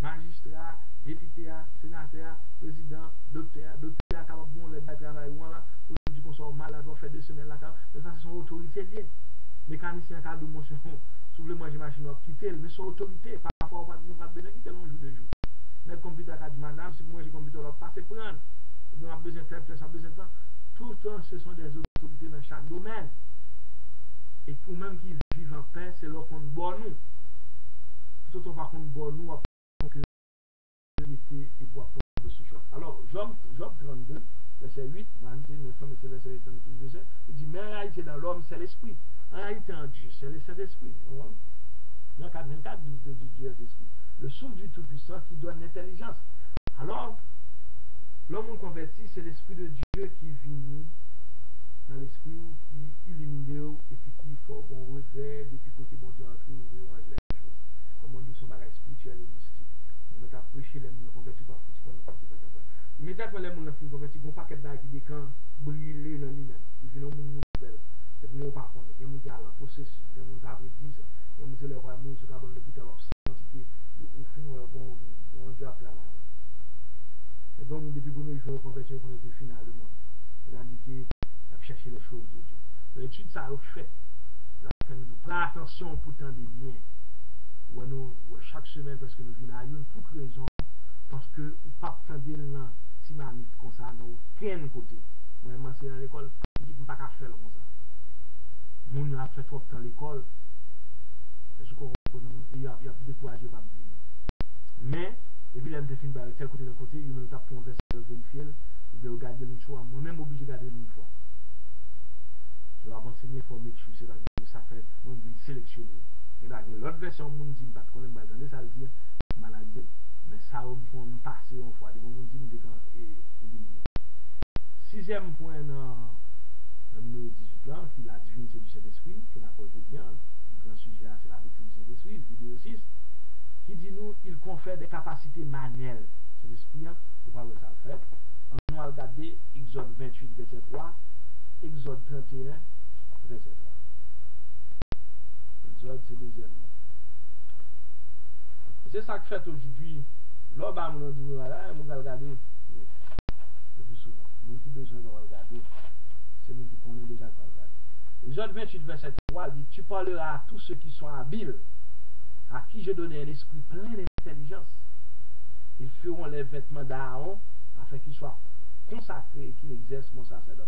magistrat, député, sénateur, président, docteur, docteur, capable de bon le travail ou là, pour dire qu'on soit malade, on faire deux semaines là, mais ça c'est son autorité liée. Mécanicien qui a de motion, soulever moi j'ai machine, on quitter, mais son autorité, parfois on va pas besoin de quitter un jour de jour. Le computer qui a dit madame, si moi j'ai computer, on va passer prendre. On a besoin de faire, on a besoin de temps. Tout le temps, ce sont des autorités dans chaque domaine. Et pour même qui vivent en paix, c'est leur compte bon nous. Tout autant par contre bon nous, que l'autorité et pour apprendre ce choc. Alors, Job, Job trente-deux, verset huit, neuf, mais c'est verset huit, il dit, mais en réalité dans l'homme, c'est l'esprit. En réalité en Dieu, c'est le Saint-Esprit. Dans quatre vingt-quatre, douze de Dieu est esprit. Le souffle du Tout-Puissant qui donne l'intelligence. Alors, l'homme converti, c'est l'Esprit de Dieu qui vit dans l'esprit qui illumine et puis qui faut bon regret depuis côté bon Dieu entrer ouvrir les choses. Comme on dit son bagage spirituel et mystique. On met à prêcher les gens convertis par petit qu'on fait ça après. Immédiatement les gens qui convertis vont pas qu'être qui décan brûler dans lui-même. Ils viennent au monde nouvelle. Et puis on par contre, il y a des gens qui ont processus, il y a des gens qui dix ans, il y a des gens qui ont nous sur l'hôpital senti que au fin ou bon bon Dieu a plan. Et donc depuis que nous jouons convertir pour être final le monde. C'est-à-dire à chercher les choses de Dieu. L'étude ça a fait. Nous prenons attention pour tant des biens. Ou nous, chaque semaine, parce que nous venons à une pour raison, parce que nous ne pas attendre là, si ma mis comme ça, dans aucun côté. Moi, je suis dans l'école, je dis que je ne peux pas faire comme ça. Mon a fait trop de temps à l'école, il y a plus de courage, pas venir. Mais, et puis là, je suis de tel côté, de côté, il me tape pour un verset vérifier, je vais regarder une fois, moi-même obligé de regarder une fois. Je vais enseigner pour make sure, c'est-à-dire que ça fait, moi, je vais sélectionner. Et là, l'autre version, je ne dis pas qu'on aime pas attendre, ça veut dire maladie. Mais ça, on me passer une fois, on me dit que éliminer. Sixième point dans le numéro dix-huit, là, qui est la divinité du Saint-Esprit, que la fois aujourd'hui, le grand sujet, c'est la doctrine du Saint-Esprit, vidéo six, qui dit nous, il confère des capacités manuelles. Saint-Esprit, pourquoi ça le fait? On va regarder Exode vingt-huit, verset trois, Exode trente et un, verset trois. Exode, c'est le deuxième. C'est ça que fait aujourd'hui. L'homme a dit, voilà, on va regarder le plus souvent. Nous qui besoin de regarder, c'est nous qui connaissons déjà de regarder. Exode vingt-huit, verset trois dit, tu parleras à tous ceux qui sont habiles, à qui je donnais un esprit plein d'intelligence. Ils feront les vêtements d'Aaron afin qu'ils soient consacrés et qu'ils exercent mon sacerdoce.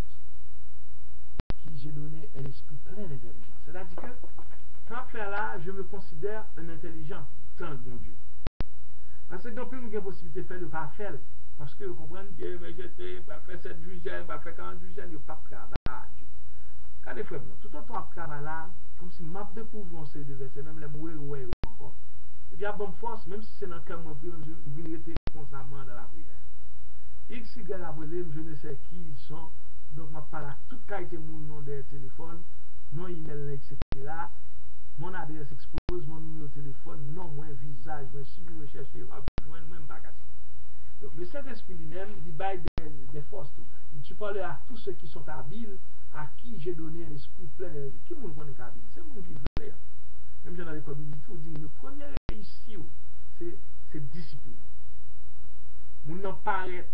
Qui j'ai donné un esprit plein d'intelligence. C'est-à-dire que, quand faire là, je me considère un intelligent, tant mon Dieu. Parce que non plus, nous avons la possibilité de faire le pas faire. Parce que vous comprenez, Dieu, mais je pas faire cette douzaine, pas faire quarante douzaine, il n'y a pas de travail. Quand les frères, tout autant de travail là, comme si m'a découvert un série de versets, même les mourir ou encore. Et puis à bonne force, même si c'est dans le cœur, moi, je vais rester constamment dans la prière. X, Y, je ne sais qui ils sont. Donc, je parle à toute qualité de mon nom de téléphone, non email, et cetera. Mon adresse expose, mon numéro de téléphone, non, mon visage, mon si vous recherchez, vous joindre même pas cassé. Donc, le Saint-Esprit lui-même, il baille des, des forces. Tout. Tu parles à tous ceux qui sont habiles, à qui j'ai donné un esprit plein de vie. Qui moun connaît habile? C'est mon qui veut. Même dans l'école biblique, on dit le premier ici, c'est discipline. Moun n'en paraît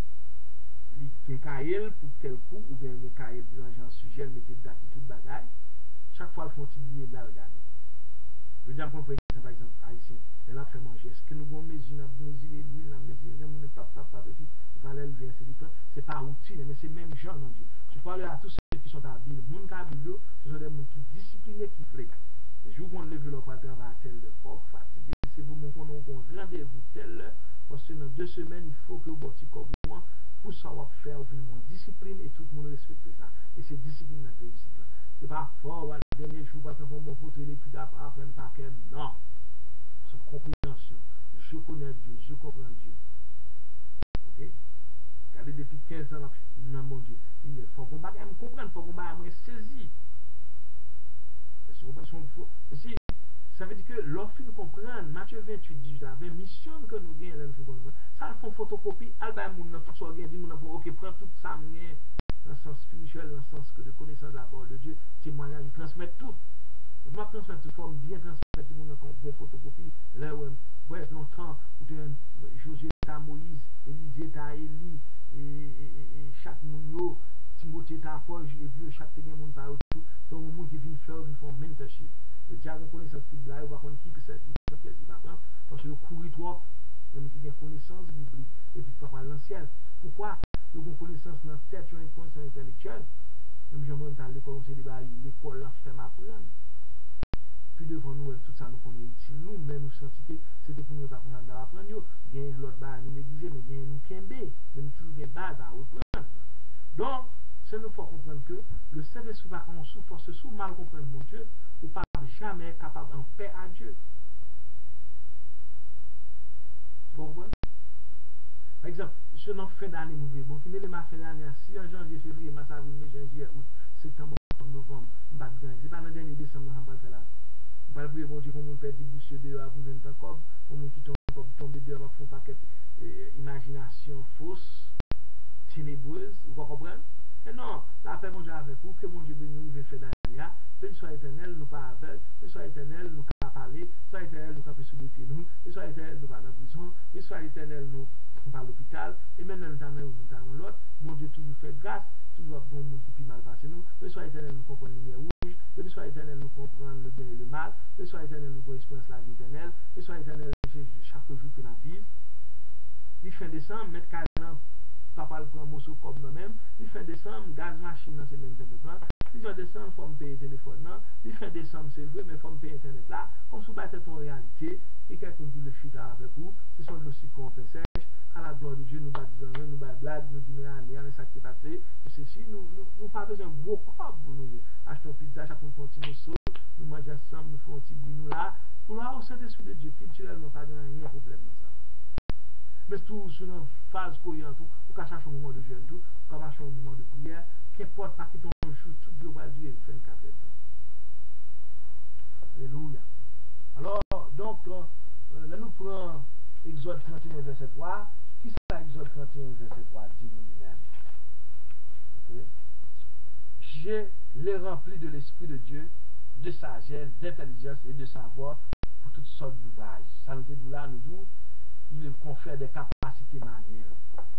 un cahier pour tel coup, ou bien un cahier pour un sujet, mettez date et tout bagaille. Chaque fois, ils font oublier de la regarder. Je veux dire, pour exemple, par exemple, haïtien, elle a fait manger. Est-ce que nous avons mesuré, nous avons mesuré l'huile, nous avons mesuré, nous avons papa, et puis, valeur le verset du plan. C'est pas routine, mais c'est même genre dans Dieu. Tu parles à tous ceux qui sont habiles. Les gens qui sont habiles, ce sont des gens qui sont disciplinés, qui font. Les jours qu'on lève leur travail à tel corps, fatigué, c'est vous qu'on a un rendez-vous tel, parce que dans deux semaines, il faut que vous bâtissiez comme moi, pour savoir faire, vous une discipline et tout le monde respecte ça. Et c'est discipline qui réussit là. C'est pas fort, le dernier jour, pas faire mon pote électrique à apprendre par cœur. Non. C'est compréhension. Je connais Dieu, je comprends Dieu. Ok? Regardez depuis quinze ans, non, mon Dieu. Il faut qu'on me comprenne, il faut qu'on me saisir. Si, ça veut dire que l'offre nous comprendre, Matthieu vingt-huit, dix-huit, avec mission que nous gagnons, ça le font photocopie, Alba Moun, tout ça, dit mon ok, prends tout ça, dans le sens spirituel, dans le sens que de connaissance d'abord de Dieu, témoignage, transmettre tout. Je vais transmettre toute forme bien transmettre mettre mon en photocopie. Là, ouais, ouais, longtemps, Josué à Moïse, Élisée à Élie, et chaque monde, Timothée à Paul, et puis chaque monde par autour. Donc, au monde qui vient faire, vient faire mentorship. Le diable connaissance qui blague, va qu'on qui peut certifier, qui est pas parce que le courir trop, le monde qui a connaissance biblique, et puis pas par l'ancien. Pourquoi? Le connaissance dans la tête, une connaissance intellectuelle. Même j'aimerais dans l'école, on s'est dit, l'école là fait m'apprendre. Puis devant nous, tout ça nous connaît utile, nous, mais nous sentons que c'était pour nous pas qu'on a apprendre. Il y a l'autre bas nous négliger, mais il y a nous kembe, mais nous toujours une base à reprendre. Donc, c'est nous faut comprendre que le Saint-Esprit va qu'on souffre, force sous mal comprendre mon Dieu, ou pas jamais être capable en paix à Dieu. Vous comprenez? Par exemple, ce nom fin d'année, nous voyons, bon, qui met les ma fin d'année, si en janvier, février, mars, avril, mai, juin, juillet, août, septembre, novembre, je ne vais pas gagner. Ce n'est pas dans le dernier décembre, je ne vais pas le faire là. Je ne vais pas prier, bon Dieu, qu'on perd du boucher dehors pour vingt ans, comme, on qui tombe dehors pour un paquet d'imagination fausse, ténébreuse, vous comprenez? Et non, la paix, mon Dieu, avec vous, que mon Dieu bénisse, nous, veut faire d'année, que soit éternel, nous pas avec, que soit éternel, nous pas parler, soit éternel, nous camper sous les pieds, nous, que soit éternel, nous pas dans la prison, que soit éternel, nous pas à l'hôpital, et maintenant, nous avons nous dans l'autre, mon Dieu, toujours fait grâce, toujours bon monde qui peut mal passer nous, que soit éternel, nous comprenons la lumière rouge, que soit éternel, nous comprenons le bien et le mal, que soit éternel, nous expérience la vie éternelle, que soit éternel, chaque jour que nous vivons. Il fin décembre, mettre carrément, papa le prend morceau comme nous-mêmes, il fin décembre, gaz machine dans ces mêmes plan. Il fin décembre, il faut me payer téléphone, non. Il fin décembre, c'est vrai, mais il faut me payer internet là. Comme si vous battez en réalité, et quelqu'un qui le chute avec vous, ce sont aussi qu'on fait sèche, à la gloire de Dieu, nous baptisons, nous battons blague, nous disons, mais il y a ça qui est passé, ceci, nous n'avons pas besoin de gros corps pour nous acheter une pizza, chacun fait un petit morceau, nous mangeons ensemble, nous faisons un petit bouillon là, pour là, au Saint-Esprit de Dieu, culturellement, pas de rien, problème dans ça. Mais tout sur une phase cohérente, on peut chercher un moment de jeûne, tout, on peut chercher un moment de prière, qu'importe pas qui ton jour, tout Dieu va durer vingt-quatre heures. Alléluia. Alors, donc, euh, là nous prenons Exode trente et un, verset trois. Qui c'est Exode trente et un, verset trois? Dis-nous lui-même. Okay. Je les remplis de l'Esprit de Dieu, de sagesse, d'intelligence et de savoir pour toutes sortes d'ouvrages. Ça nous dit là, nous dit, il confère des capacités manuelles.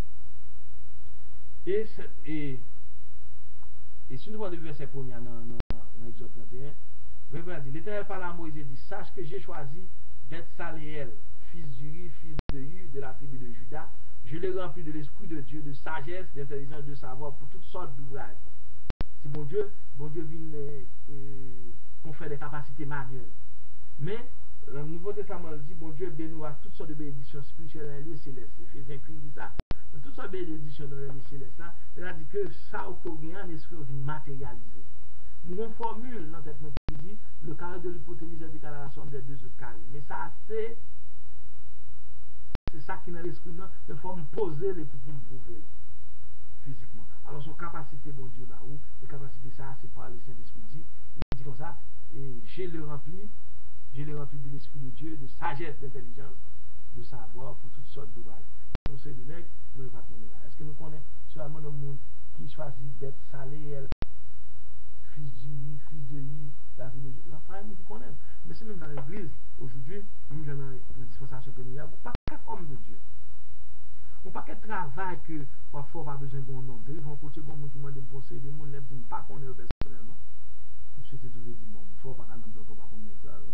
Et, et, et si nous voyons le verset premier dans, dans Exode trente et un, Révérend dit, l'Éternel parle à Moïse et dit, sache que j'ai choisi d'être Saléel, fils d'Uri, fils de Hu, de la tribu de Juda. Je l'ai rempli de l'Esprit de Dieu, de sagesse, d'intelligence, de savoir pour toutes sortes d'ouvrages. C'est bon Dieu, bon Dieu vient euh, euh, confère des capacités manuelles. Mais, le Nouveau Testament dit, bon Dieu bénit à toutes sortes de bénédictions spirituelles dans les lieux célestes. Éphésiens quinze dit ça. Dans toutes sortes de bénédictions dans les lieux célestes, là, il a dit que ça, au Coréen, l'esprit vient matérialiser. Nous avons une formule dans cette qui dit le carré de l'hypoténuse est égal à la somme des deux autres carrés. Mais ça, c'est c'est ça qui est dans l'esprit, mais il faut me poser les pour me prouver physiquement. Alors, son capacité, bon Dieu, bah, ou, les capacités, ça, c'est par le Saint-Esprit dit. Il dit comme ça, et j'ai le rempli, j'ai le rempli de l'Esprit de Dieu, de sagesse, d'intelligence, de savoir pour toutes sortes d'ouvrages. On sait de nègres, nous ne pas tomber là. Est-ce que nous connaissons seulement le monde qui choisit d'être salé, fils du fils de Hu, la fille de Dieu, la frère qui connaît. Mais c'est même dans l'église, aujourd'hui, nous avons une dispensation que nous avons, pas qu'être homme de Dieu. On pas qu'être travail que parfois pas besoin de bon homme. Ils vont côté bon monde qui m'a demandé de conseiller des gens, ne disent pas qu'on est personnellement. Je suis toujours dit bon, il faut pas qu'on bloque pas qu'on est ça.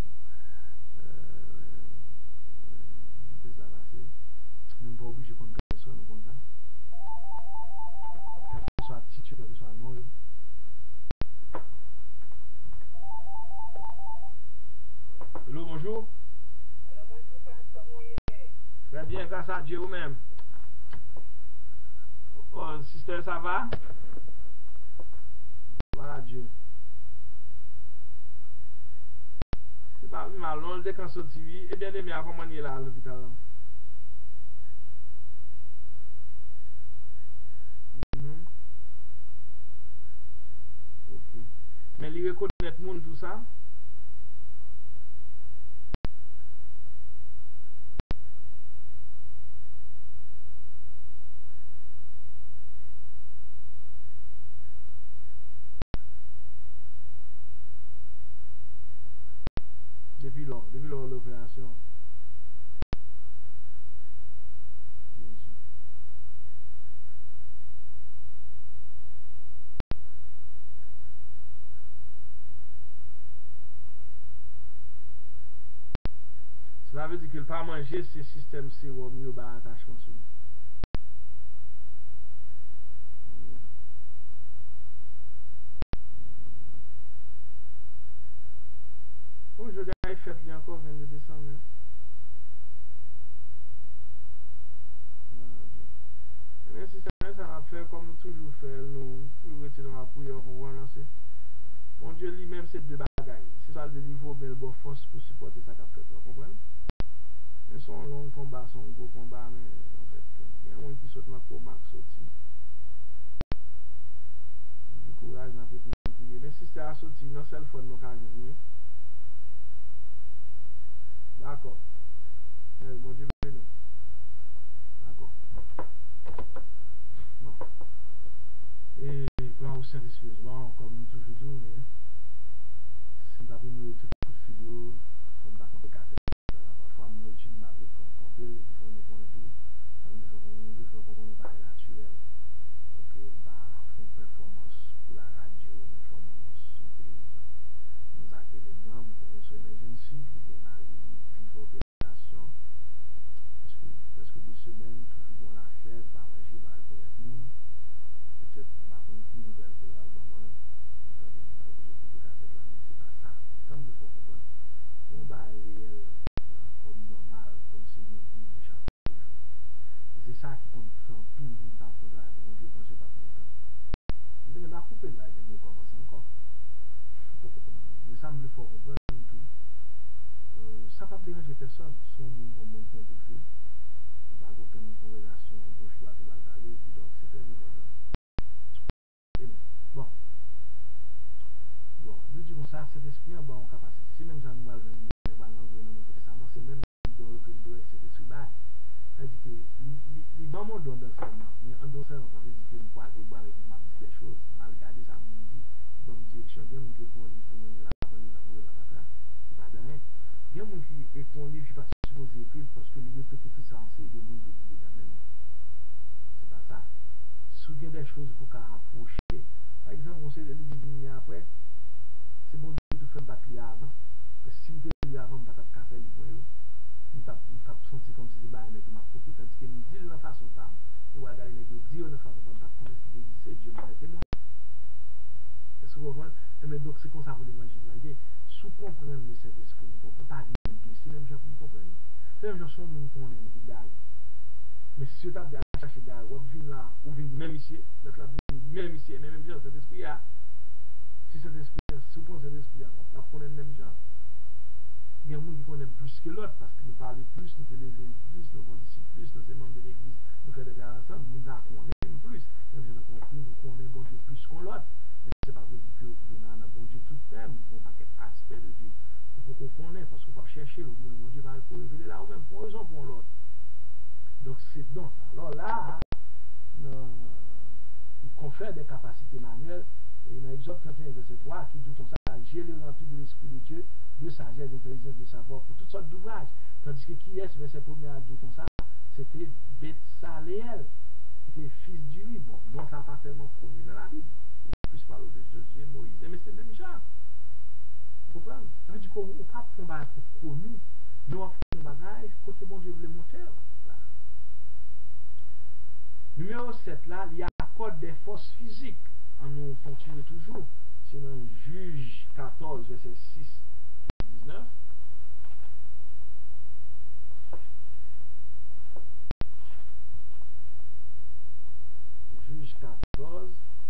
Je peux ça passer. Même pas obligé qu'on personne comme ça. Quel que soit attitude, quel que soit non. Hello, bonjour. Hello, bonjour, Pasteur Moïse. Très bien, grâce à Dieu vous-même. Oh, sister, ça va? Voilà Dieu. C'est pas mal, on le déclenche sur T V. Et bien aimé, à comment il est là à l'hôpital? Mm-hmm. Ok. Mais il reconnaît le monde, tout ça? Depuis depuis lors, depuis lors l'opération. Cela veut dire que le pas manger ce système sérum, il y a un attachement sur. Aujourd'hui, il fait encore vingt-deux décembre. Hein? Mais si ça, ça a fait comme nous toujours fait, nous toujours été dans la prière, on va lancer. Bon Dieu lui-même, c'est deux bagailles. C'est ça le niveau, mais le bon force pour supporter ça qu'a fait là, comprenez? Mais son long combat, son gros combat, mais en fait, il y a un monde qui saute dans le max sorti. Du courage, n'a pas de prier. Mais si c'est à sortir, non, c'est le fond de nos cas. D'accord. Bon Dieu, bénis. D'accord. Bon. Et gloire au Saint-Esprit, bon, comme toujours dit, mais si vous avez mis tout le coup de fil, il faut me battre en cassette. Parfois, nous utilisons ma vie comme compil et puis il faut nous connaître tout. Ça nous fait nous fait comprendre nos barres naturelles. Ok, bah, font performance pour la radio, performance sur la télévision. Nous avons les membres, nous connaissons l'émergency, il y a une opération. Parce que, parce que deux semaines, toujours bon la fièvre, pas manger, pas connaître le monde. Peut-être, par contre, qui nouvelle que le moi, attendez, ça va bouger pour cassette là, mais c'est pas ça. Il semble qu'il faut comprendre. Combat réel, comme normal, comme si nous vivions chaque jour. Et c'est ça qui compte faire un pile de par contre, mon Dieu, pense pas plus de temps. Vous avez la couper là, je vais commencer encore. Mais ça me faut comprendre tout. Euh, ça ne va pas déranger personne, si on a un bon coup de fil. Il n'y a pas aucune conversation, gauche, droite, ou aller, donc c'est très important. Et bien, bon. Bon, nous disons ça, cet esprit en bas en capacité. C'est même ça, nous allons venir, nous allons venir, c'est même dans le que cet esprit bas. C'est-à-dire que les bons mondes dans l'enseignement, mais en d'enseignement, ça veut dire que nous croisons boire avec m'a dit des choses, mal regardé ça, me dit, il va me direction, il y a des gens qui ont un livre, il y a des gens qui ont un livre, il va de rien. Il y a des gens qui ont un livre, qui ne sont pas supposés écrire, parce que le répéter tout ça, c'est des gens qui disent déjà même. C'est pas ça. Si vous avez des choses pour approcher, par exemple, on sait que les livres après, c'est bon Dieu de faire battre les avant, parce que si vous avez avant, vous n'avez pas faire les livres. Nous avons senti comme si c'était un mec qui m'a copié, tandis que nous disons de la façon pas, et on regarde les gens qui disent de la façon pas, pas connaître ce qui existe, Dieu m'a témoin. Est-ce que vous comprenez? Mais donc c'est comme ça pour l'évangile. Si vous comprenez le Saint-Esprit, nous ne comprenons pas rien de c'est même gens pour nous comprendre. C'est même gens sont nous connaissent qui gagnent. Mais si vous avez cherché des gars, vous venez là, vous venez même ici, l'autre là, même ici, même gens, Saint-Esprit, si Saint-Esprit, si vous connaissez Saint-Esprit, vous apprenez le même genre. Il y a des gens qui connaissent plus que l'autre parce que nous parlons plus, nous télévisons plus, nous grandissons plus, nous sommes membres de l'église, nous faisons des gars ensemble, nous connaissons plus. Même si nous compris, nous connaissons bon Dieu plus qu'on l'autre. Mais ce n'est pas dire que nous avons un bon Dieu tout le même, un paquet d'aspects de Dieu. Il faut qu'on connaisse parce qu'on va chercher le bon Dieu va pour révéler là ou même pour raison pour l'autre. Donc c'est donc ça. Alors là, il confère des capacités manuelles. Et dans Exode trente et un, verset trois, qui dit comme ça, j'ai le rempli de l'Esprit de Dieu, de sagesse, d'intelligence, de savoir, pour toutes sortes d'ouvrages. Tandis que qui est ce verset premier à dire comme ça, c'était Betsaléel, qui était fils d'Uri. Bon, non, ça n'a pas tellement connu dans la Bible. Il plus parler de Josué, Moïse, mais c'est le même genre. Vous comprenez? Ça veut dire qu'on ne peut pas combattre connu, mais on va faire un bagage, côté bon Dieu voulait monter. Là. Numéro sept, là, il y a accorde des forces physiques. En nous continue toujours. C'est dans Juge quatorze, verset six à dix-neuf. Juge quatorze.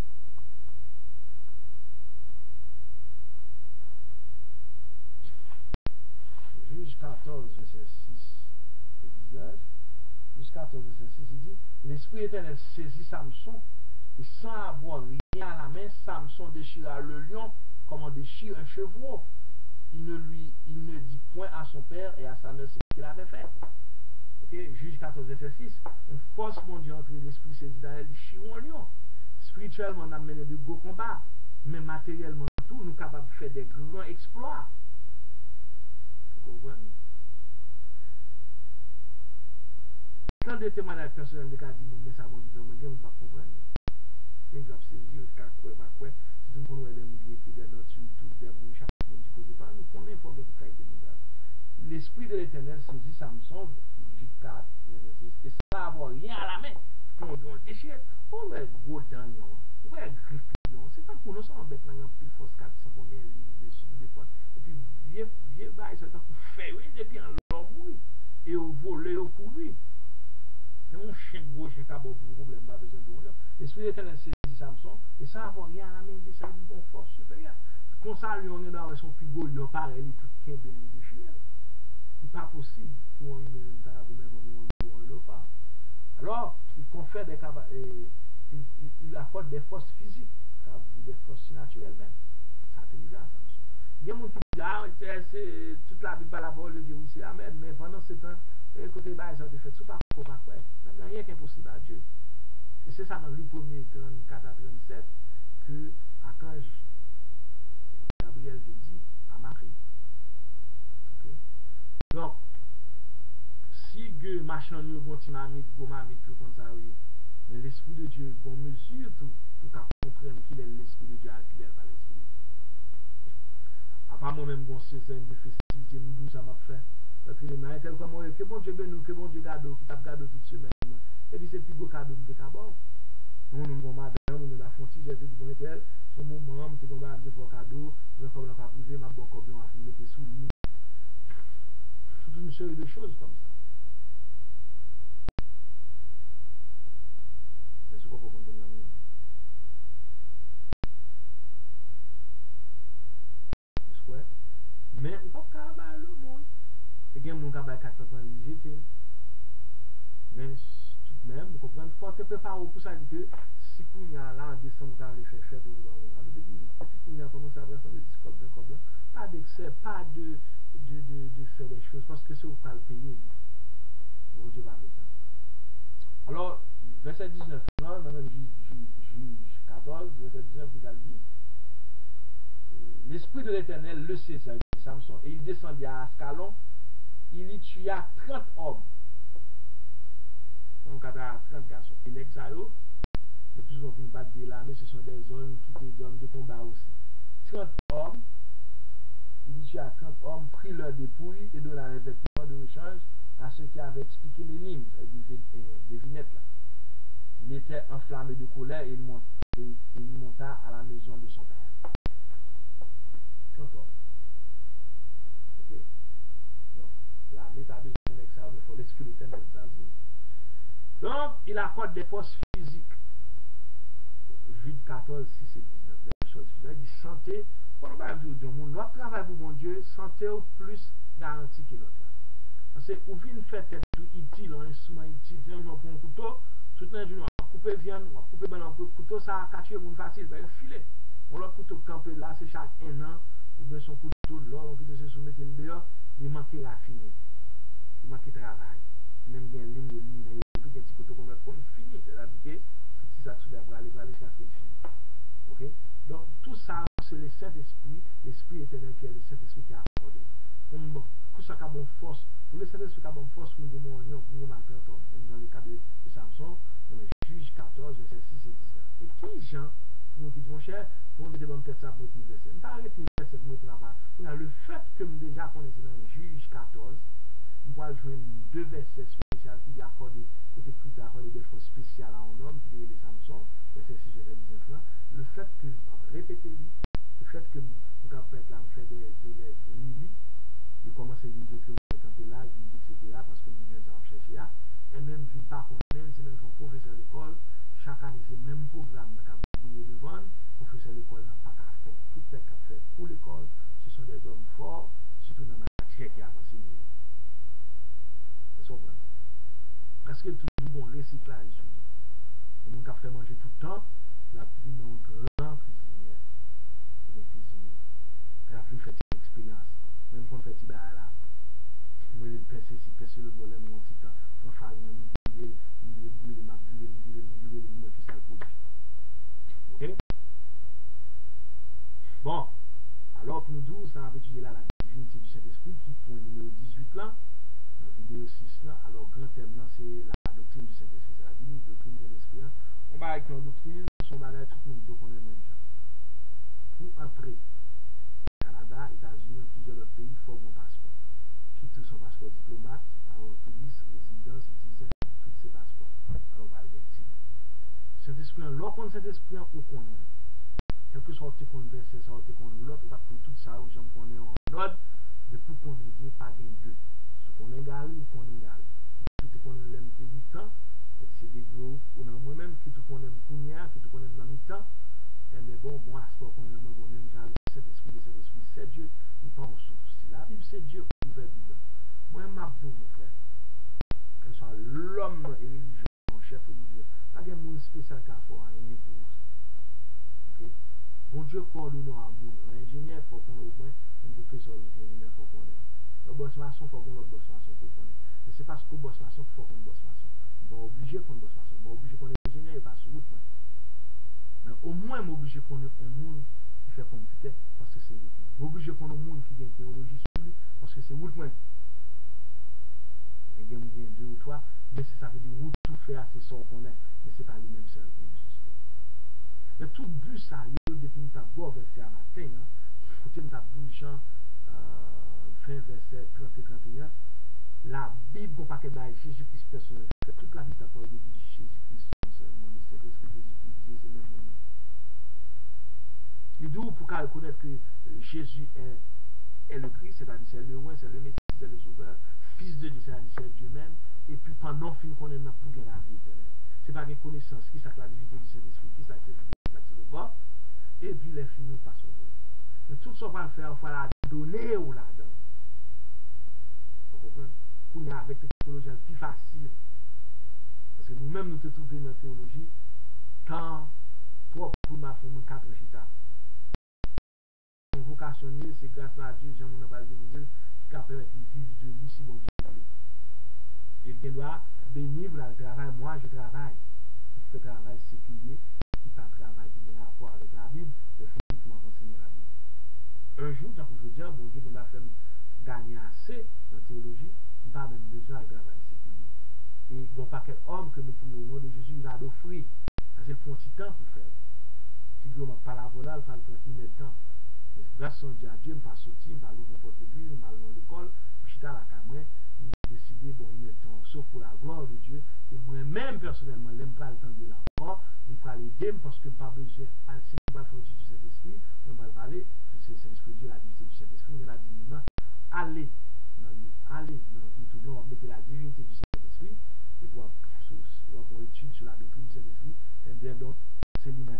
Juge quatorze, verset six et dix-neuf. Juge quatorze, verset six, il dit, l'Esprit éternel saisit Samson, et sans avoir rien à la main, Samson déchira le lion comme on déchire un chevreau. Il ne lui, il ne dit point à son père et à sa mère ce qu'il avait fait. Ok, Juge quatorze, verset six. On force mon Dieu entre l'esprit saisi dans elle, chirons un lion. Spirituellement, on a mené de gros combats, mais matériellement, tout, nous sommes capables de faire des grands exploits. comprenez? Quand des témoignages personnels de cas dit mais ça bon Dieu mais on va comprendre. C'est grave saisir cas quoi pas quoi. Si tout le monde est même écrit des notes sur tout des monde chaque monde dit cause pas nous connaît faut que tout qualité nous. L'esprit de l'Éternel saisit Samson Jude quatre verset six et ça avoir rien à la main. On doit déchirer. On va gros dans lion. On va griffe lion. C'est pas pour nous sommes bête dans pile force quatre cents combien livres dessus de dépend. Et puis vieux vieux bail c'est temps pour faire depuis en l'homme mourir et au voler au courir. Et on chien gros chien cabot pour problème pas besoin de l'eau. L'esprit de l'Éternel saisit Samson et ça avoir rien à la main, ça une bonne force supérieure. Comme ça lion est dans son plus gros lion pareil tout qu'un bien déchiré. C'est pas possible pour un humain d'arabes même on le pas. Alors, il confère des capacités, il, il, il accorde des forces physiques, des forces naturelles même. C'est intelligent, ça. Il y a des gens qui disent, ah, c'est toute la Bible par la parole de Dieu, oui, c'est Amen, mais pendant ce temps, écoutez, bah, ça a été fait, c'est pas quoi, pas quoi. Il n'y a rien qui est impossible à Dieu. Et c'est ça dans Luc premier, trente-quatre à trente-sept, que Archange Gabriel te dit à Marie. Okay? Donc, si que machin nous gon ti mamite, gon mamite pour comme ça oui. Mais l'esprit de Dieu gon mesure tout pour qu'on comprenne qu'il est l'esprit de Dieu et qu'il est pas l'esprit de Dieu. À part moi-même gon c'est une de festivité m'dou ça m'a fait. Parce que les mains tel comme moi que bon Dieu ben nous que bon Dieu garde qui t'a garde toute semaine. Et puis c'est plus gros cadeau de cabot. Nous nous gon madame nous la fonti j'ai dit bon tel son moment m'te gon ba de fort cadeau, je comme la pas privé m'a bon comme on a mettre sous lui. Toute une série de choses comme ça. C'est ce qu'on peut comprendre. Mais on peut pas avoir le monde. Il y a des gens qui ont quatre ans de jeter. Mais tout de même, vous comprenez, il faut te préparer pour ça. Que si vous y a là en décembre, vous allez faire fête au moment. Depuis que vous y a commencé à brasser des discours de problème, pas d'excès, pas de, de, de, de faire des choses parce que c'est vous pouvez le payer. Bon Dieu va mettre ça. Alors, verset dix-neuf, là, dans même Juge quatorze, verset dix-neuf, vous avez dit, l'esprit de l'Éternel le saisit, Samson, et il descendit à Ascalon, il y tua trente hommes. Donc, il y a trente garçons. Et les exalos, le plus souvent, vous ne pas de l'armée, ce sont des hommes qui étaient des hommes de combat aussi. trente hommes, il y tua trente hommes, prit leur dépouille et donna les vêtements de rechange à ceux qui avaient expliqué l'énigme, c'est-à-dire des vignettes là. Il était enflammé de colère et il, monta, et, et il monta à la maison de son père. trente ans. Ok? Donc, la métabise de ça, mais il faut l'esprit l'éternel. Donc, il accorde des forces physiques. Jude quatorze, six et dix-neuf. Des choses physiques. Il dit santé, pour le monde, l'autre travail pour mon Dieu, santé au plus garanti que l'autre. Parce que vous venez faire tête tout utile, un instrument utile, tiens, on prend un couteau, tout un jour, on va couper viande, on va couper un couteau, ça va tuer mon facile, va filer. On l'autre couteau campé là, c'est chaque un an, ou bien son couteau, l'autre, on couteau se soumettre le dehors, il manque raffiné, il manque travail. Même bien ligne de ligne, il y a un petit couteau comme on finit, c'est-à-dire que si ça sous les bras, les bras, les casquettes fini. Ok? Donc tout ça, c'est le Saint-Esprit, l'Esprit éternel qui est le Saint-Esprit qui a accordé. Bon, pour ça qu'il y a bonne force, pour le Saint-Esprit qui a bonne force, pour nous avons un lion, pour nous mettre trente ans, même dans le cas de, de Samson, dans le Juge quatorze, verset six et dix-neuf. Et qui gens, pour nous qui disent, mon cher, pour nous dire, peut-être ça pour être verset. Je ne vais pas arrêter le verset pour mettre là-bas. Le fait que nous déjà connaissons dans le Juge quatorze, nous allons jouer deux versets spéciaux qui accordent côté Christ d'accordé des forces spéciales à un homme qui est les Samson, verset six, verset dix-neuf là. Le fait que, on va répéter lui, le fait que nous, nous avons fait là, nous fait des élèves Lili, nous commençons à dire que nous sommes campés là, et cetera, parce que nous devons chercher là, et même, vu pas qu'on aime, c'est même un professeur de l'école, chaque année, c'est le même programme qui a brillé devant, professeur de l'école n'a pas qu'à faire, tout ce qu'a fait pour l'école, ce sont des hommes forts, surtout dans la matière qui a enseigné. Parce qu'il y a toujours un recyclage sur nous. On a fait manger tout le temps, la vie d'un grand cuisinier. Il est cuisinier. Elle a fait une expérience. Même quand on fait des là. Moi, je pense si je le volet, mon petit temps. Quand je fais une virée, une bouille, ma virée, une virée, une virée, une virée, qui ça le produit. Ok? Bon. Alors, pour nous dire, ça va étudier là la divinité. divinité du Saint-Esprit, qui point numéro dix-huit là, dans la vidéo six là. Alors, grand thème là, c'est la doctrine du Saint-Esprit. C'est-à-dire, la doctrine du Saint-Esprit. On va avec la doctrine, son bagage, tout le monde doit connaître même ça. Pour entrer Canada, États-Unis et plusieurs autres pays, il faut un passeport. Qui tout son passeport diplomate, alors touriste, résident, citoyen, tous ces passeports. Alors, on va avec Saint-Esprit, l'autre Saint-Esprit, on connaît. Quel que soit le verset, ça va qu'on l'autre, on va pour tout ça, on j'aime qu'on est en ordre, de pour qu'on ait Dieu, pas gain deux. Ce qu'on est égal ou qu'on est égal. Tout est qu'on aime huit ans, c'est des gros, on a moi-même, qui tout qu'on aime Kounia, qui tout qu'on aime dans mi-temps. Eh bien bon, bon, à ce point qu'on aime, on aime déjà le Saint-Esprit, le Saint-Esprit, c'est Dieu, nous pas en souffle. Si la Bible c'est Dieu, pour ouvrir la Bible. Moi, je m'abdou, mon frère. Que ce soit l'homme religieux, mon chef religieux, pas de monde spécial qui a fait rien pour ça. Ok? Bon Dieu, coordonne à monde. L'ingénieur, il faut qu'on ait au moins un professeur, l'ingénieur, il faut qu'on ait. Le boss maçon, il faut qu'on ait le boss maçon pour qu'on ait. Mais c'est parce que le boss maçon, il faut qu'on ait le boss maçon. Bon, obligé qu'on ait le boss maçon. Bon, obligé qu'on ait l'ingénieur, il passe sur route. Mais au moins, je suis obligé qu'on ait un monde qui fait computer parce que c'est route. Je suis obligé qu'on ait un monde qui a une théologie sur lui parce que c'est route. Il y a deux ou trois, mais ça veut dire où tout fait assez ça qu'on est. Mais ce n'est pas lui-même seul qui est le système. Mais tout but ça, depuis que nous avons verset à matin, côté nous avons douze Jean vingt verset trente et trente et un, la Bible, qu'on paquet de Jésus-Christ personnel, toute la Bible parle de Jésus-Christ, le Saint-Esprit de Jésus-Christ, Dieu c'est le même moment. Il dit pour qu'on reconnaisse que Jésus est, est le Christ, c'est-à-dire c'est le roi, c'est le Messie, c'est le Sauveur, Fils de Dieu, c'est-à-dire c'est Dieu même, et puis pendant fin qu'on est pour gagner la vie éternelle. C'est pas une connaissance qui s'acclare la divinité du Saint-Esprit, qui s'acclare le bas, et puis les filles nous pas sauver. Mais tout ce qu'on va faire, il faut la donner ou là-dedans. Vous comprenez? Qu'on a avec la théologie plus facile. Parce que nous-mêmes, nous te trouvons dans la théologie, quand trois pour ma femme, quatre chita. Mon vocationné, c'est grâce à Dieu, j'aime mon aval de vous qui a permis de vivre de lui si mon Dieu. Et il doit bénir pour le travail. Moi, je travaille. Je fais travail séculier. Qui pas travail qui a rapport avec la Bible, les filles qui m'ont enseigné la Bible. Un jour, tant que je veux dire, mon Dieu m'a fait gagner assez dans la théologie, je n'ai pas même besoin de travail séculier. Et il n'y a pas quel homme que nous prions au nom de Jésus, il a d'offrir. C'est le petit temps pour faire. Figure-moi, par la volale, il faut prendre une temps. Mais grâce à Dieu, je ne vais pas sortir, je ne vais pas ouvrir porte l'église, je ne vais pas ouvrir l'école, je suis dans la caméra, je décidé, bon, une temps, sauf pour la gloire de Dieu. Et moi-même, personnellement, je n'aime pas le temps de là encore. Il faut aller aider parce que je n'ai pas besoin de faire du Saint-Esprit, je ne vais pas aller, c'est le Saint-Esprit Dieu, la divinité du Saint-Esprit, il a dit maintenant, allez, allez, tout le monde, mettez la divinité du Saint-Esprit, et voir une étude sur la doctrine du Saint-Esprit, et bien donc, c'est lui-même.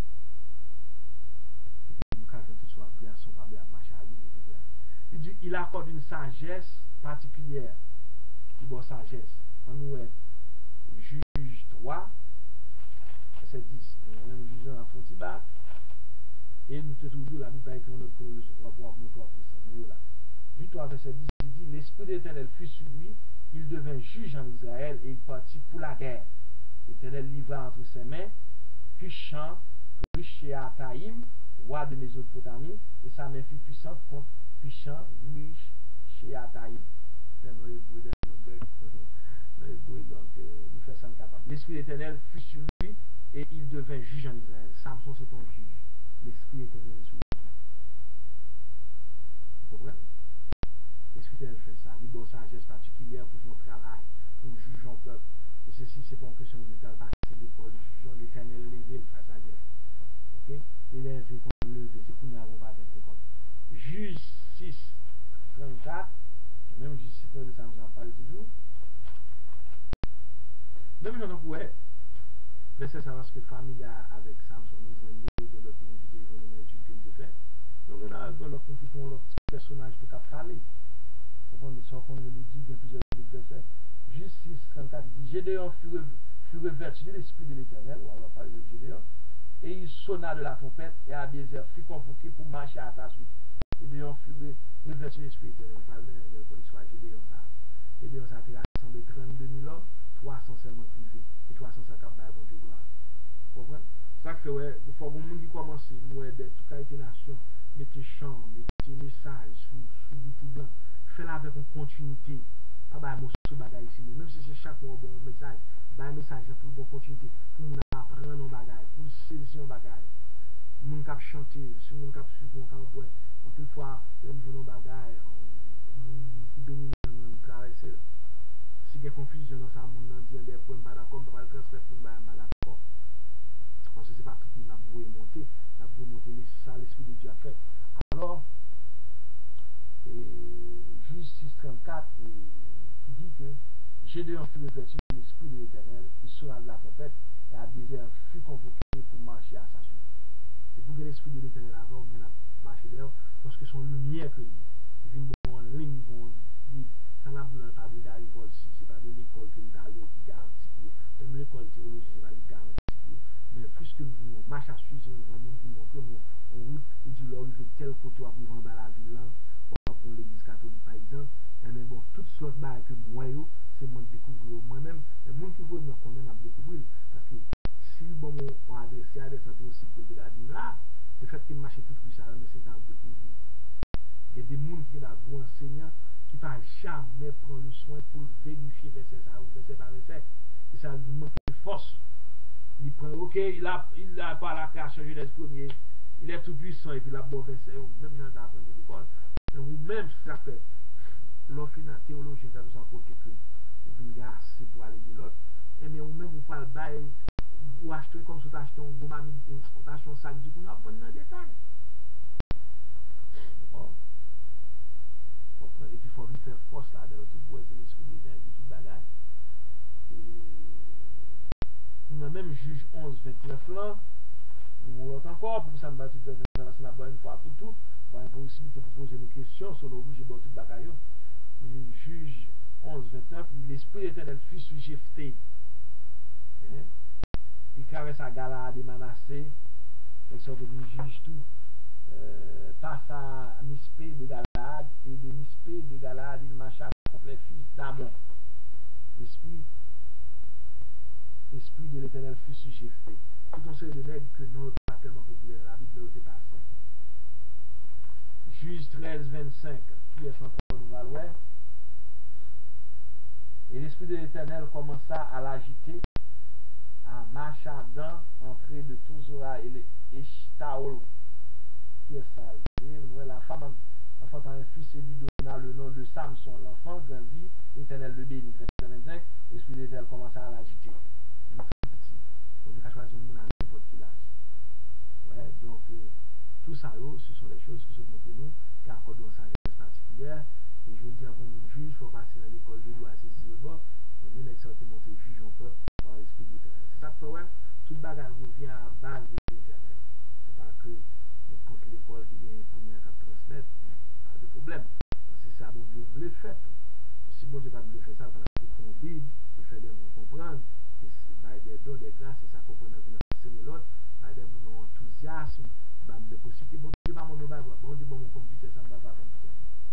Et puis, nous cachons tout soit bien son pas bien marcher à lui, et cetera. Il dit, il accorde une sagesse particulière, une bonne sagesse. On nous est juge trois, verset dix. Nous sommes jugeant à Fontiba. Et nous te trouvons la Bible avec notre chronologie. On va pouvoir montrer tout ça. Mais voilà. Juge trois, verset dix, il dit, l'Esprit d'Éternel fut sur lui, il devint juge en Israël et il partit pour la guerre. L'Éternel livra entre ses mains Cushan, Rishéataïm, roi de Mésopotamie, et sa main fut puissante contre Cushan, Rishéataïm. Donc, nous faisons ça capable. L'Esprit d'Éternel fut sur lui et il devint juge en Israël. Samson, c'est ton juge. L'Esprit d'Éternel est sur lui. Vous comprenez? L'Esprit d'Éternel fait ça. Il a une sagesse particulière pour son travail, pour juger son peuple. Et ceci, c'est pas une question de passer l'école, jugeons l'Éternel levé pour la sagesse. Ok? L'Éternel fait qu'on leve, c'est qu'on n'avons pas avec l'école. Juge six, trente-quatre, même juge six, trente-quatre, ça nous en parle toujours. Même j'en ai ouais. Laissez savoir ce que famille a avec Samson, nous venons de l'autre monde qui était venu dans l'étude que nous avons fait. Donc on a l'autre monde qui font l'autre personnage pour qu'à parler. Vous comprenez ça qu'on nous dit, il y a plusieurs versets. Juste six, trente-quatre, il dit Gédéon fut revêtu de l'Esprit de l'Éternel, on va parler de Gédéon, et il sonna de la trompette, et Abiezer fut convoqué pour marcher à sa suite. Gédéon fut revêtu de l'Esprit de l'Éternel, pas de qu'on soit Gédéon ça. Gédéon ça a rassemblé trente-deux mille hommes, trois cents seulement privés, et trois cents cinquante par bon Dieu gloire. Vous comprenez? Ça fait, ouais, il faut que les gens qui commencent, nous aider toute qualité nation, mettez chants, mettez messages sur YouTube. faire avec une continuité. Pas bah mon sous bagage ici, même si c'est chaque mois bon message, bah un message pour bonne continuité, pour nous apprendre nos bagages, pour saisir nos bagages. Moun kap chanter, si moun kap suivre, on kap ouais, en plus fois, même jour nos bagages, moun qui béni nous traverser. Si il y a confusion dans ça, moun nan dit des points pas d'accord, on va le transmettre moun ba pas d'accord. Parce que c'est pas tout le monde qui a monter, n'a voulu monter ça l'esprit de Dieu a fait. Alors Justice trente-quatre qui dit que j'ai de l'enfant revêtu de l'esprit de l'Éternel, il sera de la trompette et à désert fut convoqué pour marcher à sa suite. Et pour que l'esprit de l'Éternel avant vous marcher d'ailleurs, parce que son lumière que lui, il vient bon en ligne, ils vont dire, ça n'a pas de d'arrivol, c'est pas de l'école que nous allons qui garantit pour même l'école théologique, c'est pas de garantie pour mais puisque nous venons marche à suivre, nous avons monde qui montre en route, il dit là, il fait tel côté pour rendre à la ville, pour l'église catholique par exemple, et mais bon, toute sorte de que moi, c'est moi de découvrir moi-même, mais le monde qui veut me connaître, m'a découvrir, parce que si bon, on a adressé à des santé aussi pour le gardien là, le fait qu'il marche tout ça, mais c'est ça, on découvrir. Il y a des gens qui ont des enseignants qui ne parlent jamais prendre le soin pour vérifier verset ça ou verset par verset, et ça lui manque de force. Il prend, ok, il a, il a pas la création Genèse premier, il est tout puissant et puis la bonne verset, même j'en ai appris à l'école. Mais vous-même, ça fait, l'offre d'un théologien qui vous en côté que vous venez assez pour aller de l'autre, et mais vous-même, vous parlez bail, vous achetez comme si vous achetez un gomme, vous achetez un sac du coup, vous apprenez dans le détail. Bon. Et puis il faut faire force là-dedans, tout pour essayer l'esprit de l'Éternel, tout le bagage. Nous avons même juge onze vingt-neuf là, nous l'autre encore, pour que ça ne va pas une fois pour toutes, pour une possibilité pour poser nos questions sur le rouge et tout le bagage. Juge onze vingt-neuf, l'esprit d'Éternel fut sous Jephthé. Hein? Il traverse à Galade et Manassé, il sort de juge tout. Euh, passe à Mispé de Galade, et de Mispé de Galade, il marcha contre les fils d'Amon. L'esprit L'esprit de l'Éternel fut sous Jephthé. Tout un seul de nègres que non pas tellement populaire dans la Bible, mais pas ça. Juge treize vingt-cinq, qui est encore nous valouer. Et l'esprit de l'Éternel commença à l'agiter, à marcher dans l'entrée de Touzora et Eshtaol. Qui est ça? La femme enfantant un fils et lui donna le nom de Samson. L'enfant grandit, l'Éternel le bénit. Verset vingt-cinq, l'esprit de l'Éternel commença à l'agiter. Il est très petit. On ne peut pas choisir un monde à n'importe quel âge. Ouais, donc euh, tout ça, ce sont des choses qui se montrent nous, qui accordent une sagesse particulière. Et je veux dire, comme juge, il faut passer dans l'école de loi à ces îles-là. Mais nous, nous sommes montrés juge en peuple par l'esprit de l'Éternel. C'est ça que fait, ouais, toute bagarre revient à la base de l'Éternel. C'est pas que nous contre l'école qui vient pour nous transmettre, pas de problème. Parce que ça, bon Dieu voulait faire tout. Si bon Dieu ne voulait faire ça, il fallait qu'on Bible, il fallait nous comprendre, et bah, des dons, des grâces, et ça comprend dans une enseigner l'autre, bah, des mon enthousiasme, bah, des possibilités. Bon Dieu, pas mon bagarre, bon Dieu, bon mon computer, ça ne va pas computer.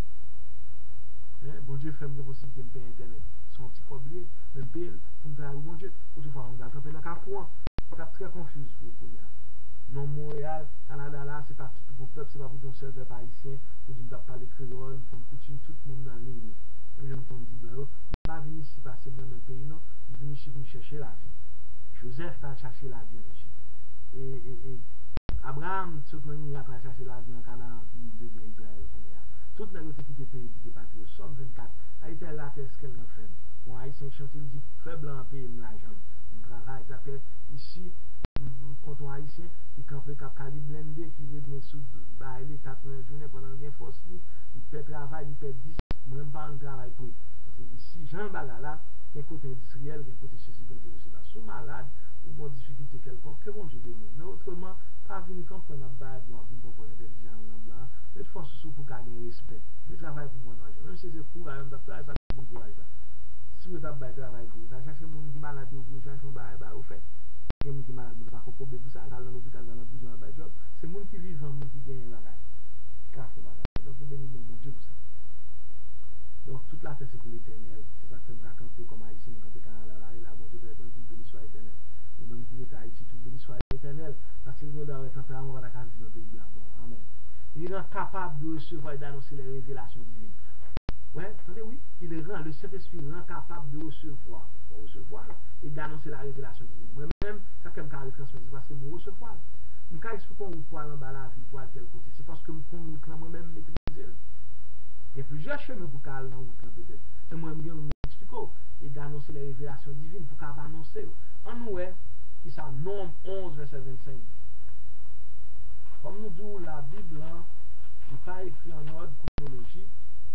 Hein? Bon Dieu, fait une possibilité de payer Internet. Son petit coblier, même payer pour me faire, bon Dieu, autrefois, on a attrapé dans le cafouin, on est très confus pour le premier. Non, Montréal, Canada, là, c'est pas tout mon peuple, c'est pas pour dire un seul peuple haïtien, pour dire que je parle créole, je fais coutume, tout le monde dans la ligne. Même je me dis, je ne vais pas venir ici passer dans le même pays, non, je viens ici pour chercher la vie. Joseph va chercher la vie en Égypte. Et, et, et Abraham, tout le monde va chercher la vie en Canaan, qui devient Israël. Tout le monde qui était pays, qui était patriote, Somme vingt-quatre, a été la terre ce qu'elle a fait. Bon, haïtien chante, il dit, faible en pays, l'argent. Je travaille, ça fait ici. Quand on haïtien qui campe cap calibre blindé qui veut venir sous bah les quatre journée pendant une force il peut travailler il peut dix même pas un travail pour parce que ici Jean Baga là il y a côté industriel il y a côté ceci côté cela sous malade ou bon difficulté quelconque que bon Dieu bénisse mais autrement pas venir comprendre la balle blanc pour comprendre intelligent en blanc mais de force sous pour gagner respect je travaille pour mon argent même si c'est courage même d'après ça bon courage là si vous avez travail vous allez chercher mon qui malade vous cherchez un bail bah au fait il y a des gens qui sont malades, pas pour ça, dans l'hôpital, dans la prison, dans le job. C'est les gens qui vivent, qui gagnent la vie. Qui font la vie. Donc, nous bénissons mon Dieu pour ça. Donc, toute la terre, c'est pour l'Éternel. C'est ça que nous avons campé comme Haïtien, nous avons campé Canada, là, et là, mon Dieu, tout béni soit l'Éternel. Et même qui est à Haïti, tout béni soit l'Éternel. Parce que nous avons campé, on va vivre dans le pays là. Bon, amen. Il est capable de recevoir et d'annoncer les révélations divines. Ouais, attendez, oui. Il rend, le Saint-Esprit rend capable de recevoir. De recevoir et d'annoncer la révélation divine. Moi-même, ça que je me transmettre, parce que je recevoir. Je ne explique pas où pour aller en bas la ville, pour aller tel côté. C'est parce que je connais moi-même maîtriser. Il y a plusieurs chemins pour aller dans route peut-être. Et moi, je m'explique et d'annoncer les révélations divines pour qu'elle annoncer. En nous, qui ça, Nombre onze, verset vingt-cinq. Comme nous disons, la Bible, n'est pas écrite en ordre chronologique.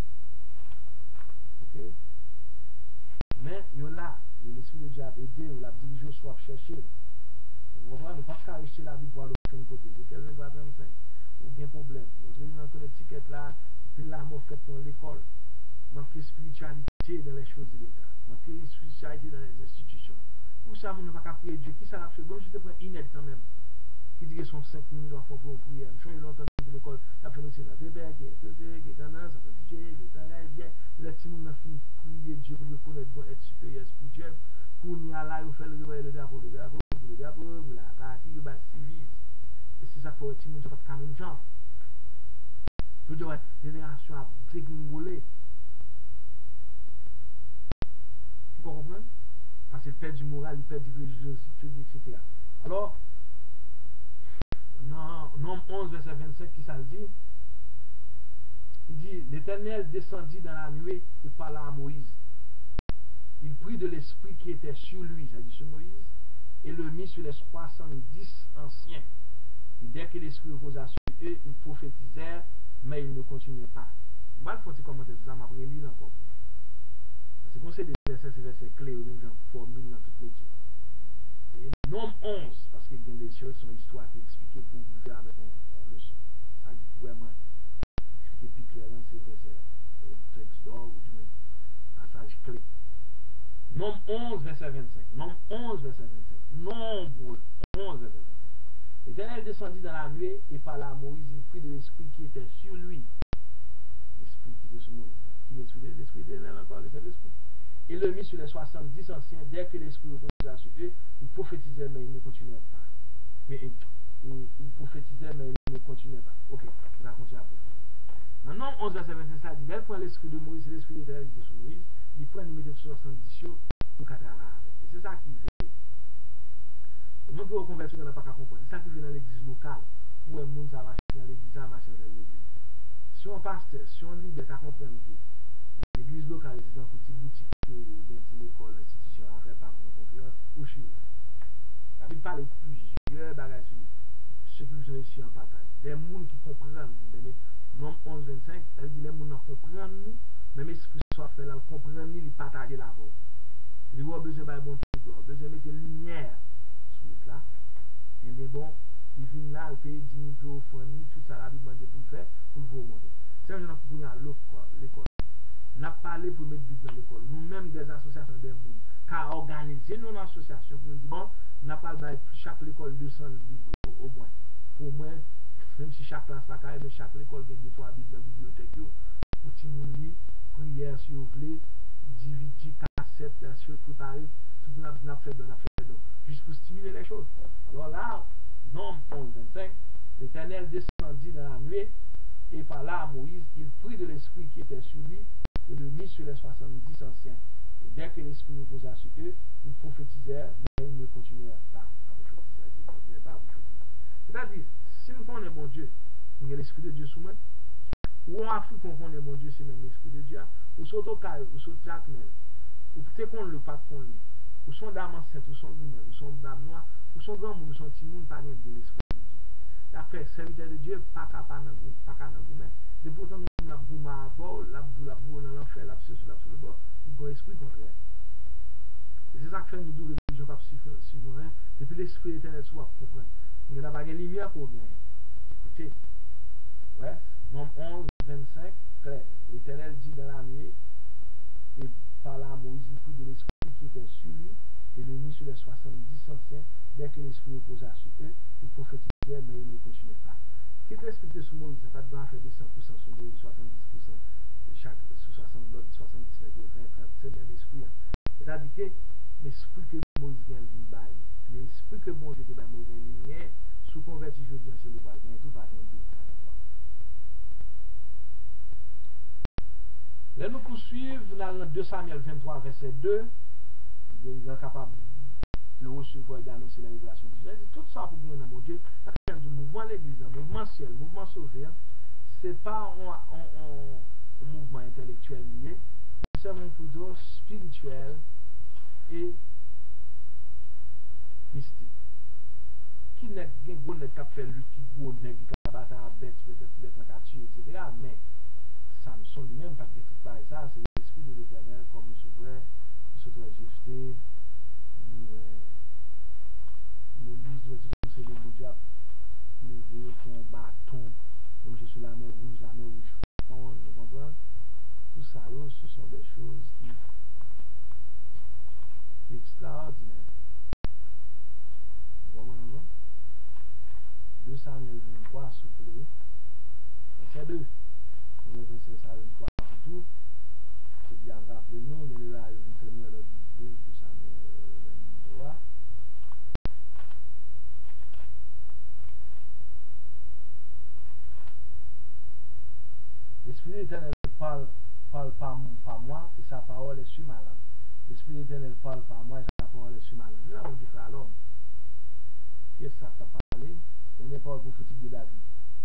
Ok? Mais il y a là, l'esprit de Dieu a aidé, ou la Bible soit chercher. Vous voyez, nous ne pouvons pas acheter la Bible pour l'autre côté. C'est quel vingt-trois trente-cinq. Aucun problème. Notre réunion dans l'étiquette là, puis là, m'a fait dans l'école. Manquer spiritualité dans les choses de l'État. Manquer spiritualité dans les institutions. Pour ça, on n'a pas qu'à prier Dieu. Qui ça l'a fait? Bon, je te prends Inès quand même. Qui dit que son cinq minutes à faire pour une prière. Je suis longtemps dans l'école. La fait aussi dans le débat, qui est posé, qui est tendance, ça fait Dieu, qui est en rêve. Les petits gens ont fini prier Dieu pour reconnaître bon être supérieur spirituel. Pour nous, là, il faut le réveiller le drapeau, le drapeau, le drapeau, vous la partie, il va civise. Et c'est ça qu'il faut que les gens soient comme une jambe. Je veux dire, la génération a dégringolé. Vous comprenez? Parce qu'il perd du moral, il perd du religiosité, et cetera. Alors, non, Nombre onze, verset vingt-cinq, qui ça le dit? Il dit, l'Éternel descendit dans la nuée et parla à Moïse. Il prit de l'esprit qui était sur lui, c'est-à-dire sur Moïse, et le mit sur les soixante-dix anciens. Et dès que l'esprit reposa sur eux, ils prophétisèrent, mais ils ne continuaient pas. Je vais faire un commentaire sur ça, mais après, lire encore. Parce que quand c'est des versets, c'est des versets clés, ou même j'en formule dans tout métier. Et Nombre onze, parce qu'il y a des choses, son histoire qui est expliquée pour vous faire avec une leçon. Ça pourrait vraiment expliquer plus clairement ces versets, texte d'or, ou du moins, passage clé. Nombre onze, verset vingt-cinq. Nombre onze, verset vingt-cinq. Nombre onze, verset vingt-cinq. L'Éternel descendit dans la nuée et parla à Moïse, il prit de l'esprit qui était sur lui. L'esprit qui était sur Moïse. Qui l'esprit de l'esprit de l'Éternel encore, le Saint-Esprit. Et le mit sur les soixante-dix anciens. Dès que l'esprit reposa sur eux, ils prophétisaient, mais ils ne continuaient pas. Mais et, et, ils prophétisaient, mais ils ne continuaient pas. Ok, on va continuer à prophétiser. Dans Nombre onze, verset vingt-cinq, ça dit, il prend l'esprit de Moïse et l'esprit de l'Éternel qui était sur Moïse. Il prend, il mettait sur soixante-dix pour qu'à travailler avec. C'est ça qui fait. Au moins que vous convertir, on n'a pas qu'à comprendre. C'est ça qui fait dans l'église locale. Où un monde ça marche dans l'église, ça marche dans l'église. Si on pasteur, si on leader, tu comprends que l'église locale, c'est dans une petite boutique, ou bien une école, institution, à faire par en concurrence, ou chez eux. La Bible parle de plusieurs bagages sur ceux qui sont ici en partage. Des gens qui comprennent. Nombre onze, vingt-cinq, ça veut dire les gens qui comprennent nous, même esprit soit fait là, comprendre, ils partagent là-bas. Ils ont besoin de bon Dieu, ils ont besoin de mettre lumière sur là. Et bien bon, ils viennent là, ils payent dix mille euros, tout ça, la Bible demande pour le faire, pour vous remonter. C'est un genre pour venir à l'école. On a parlé pour mettre Bible dans l'école. Nous-mêmes, des associations, des gens, car organiser nos associations, pour nous dire, bon, on a parlé pour chaque école deux cents Bibles au moins. Pour moi, même si chaque classe pas carré, mais chaque école gagne deux trois Bibles dans la bibliothèque, pour tout le monde lire, prière si vous voulez, D V D, cassette, la chose préparée, tout le monde a fait don, a fait don, juste pour stimuler les choses. Alors là, Nombre onze, vingt-cinq, l'Éternel descendit dans la nuée et parla à Moïse, il prit de l'esprit qui était sur lui et le mit sur les soixante-dix anciens. Et dès que l'esprit reposa sur eux, ils prophétisèrent, mais ils ne continuèrent pas à prophétiser. Ils ne continuaient pas à prophétiser. C'est-à-dire, si nous connaissons mon Dieu, nous avons l'esprit de Dieu sous moi, ou en Afrique, on connaît mon Dieu, c'est même l'esprit de Dieu, ou sur Tokai, ou sur Jacmel, ou peut-être qu'on ne le pas qu'on lui, ou son dame enceinte, ou son guimel, ou son dame noire, ou son grand monde, ou son petit monde, pas de l'esprit de Dieu. La fait, serviteur de Dieu, pas qu'à pas dans vous mettre. De pourtant, nous avons goûté à vol, la boule, la boule, dans l'enfer, la pseudo, la pseudo, bon, il y a un esprit contraire. Et c'est ça que fait nous deux religions pas souveraines, depuis l'esprit éternel soit comprendre. Nous n'avons pas de lumière pour gagner. Écoutez, ouais, Nombre onze, vingt-cinq, clair. L'Éternel dit dans la nuit, et parla à Moïse, il prit de l'esprit qui était sur lui, et le mit sur les soixante-dix anciens. Dès que l'esprit reposa sur eux, ils prophétisaient, mais ils ne continuaient pas. Qui est respecté sur Moïse, n'a pas de droit à faire des cent pour cent sur Moïse, soixante-dix pour cent chaque, sur soixante, soixante-dix, vingt, trente, c'est le même esprit. C'est-à-dire que l'esprit que Moïse gagne, il baille. L'esprit que bon Dieu te baille, Moïse gagne, sous converti, je dis, c'est le voile, gagne tout par exemple. Là, nous poursuivons dans deux Samuel vingt-trois, verset deux. Il est capable de recevoir et d'annoncer la révélation divine. Tout ça pour gagner dans mon Dieu. Du mouvement l'église, le mouvement ciel, le mouvement sauvé, c'est pas un, un, un, un mouvement intellectuel lié, c'est un plutôt spirituel et mystique. Qui n'est pas un cap fait lutte, qui gros n'est pas battre à bête, peut-être mettre en capture, et cetera. Mais Samson lui-même, pas que tout pareil, ça, c'est l'esprit de l'éternel, comme nous sommes, nous sommes Jephthé, nous, Moïse, nous, tout c'est le bon Dieu. Lever ton bâton, longer sur la mer rouge, la mer rouge fond, vous comprenez? Tout ça, là, ce sont des choses qui, qui sont extraordinaires. Vous comprenez, non? deux Samuel vingt-trois, souple, verset deux. On va verser ça une fois pour toutes. Et puis, après, rappelez-nous, on est là, vingt-neuf, deux Samuel vingt-trois. L'Esprit de l'Éternel parle, parle par, par moi et sa parole est sur ma langue. L'Esprit de l'Éternel parle par moi et sa parole est sur ma langue. Là, on dit à l'homme. Qui est-ce que ça t'a parlé? C'est une parole prophétique de David.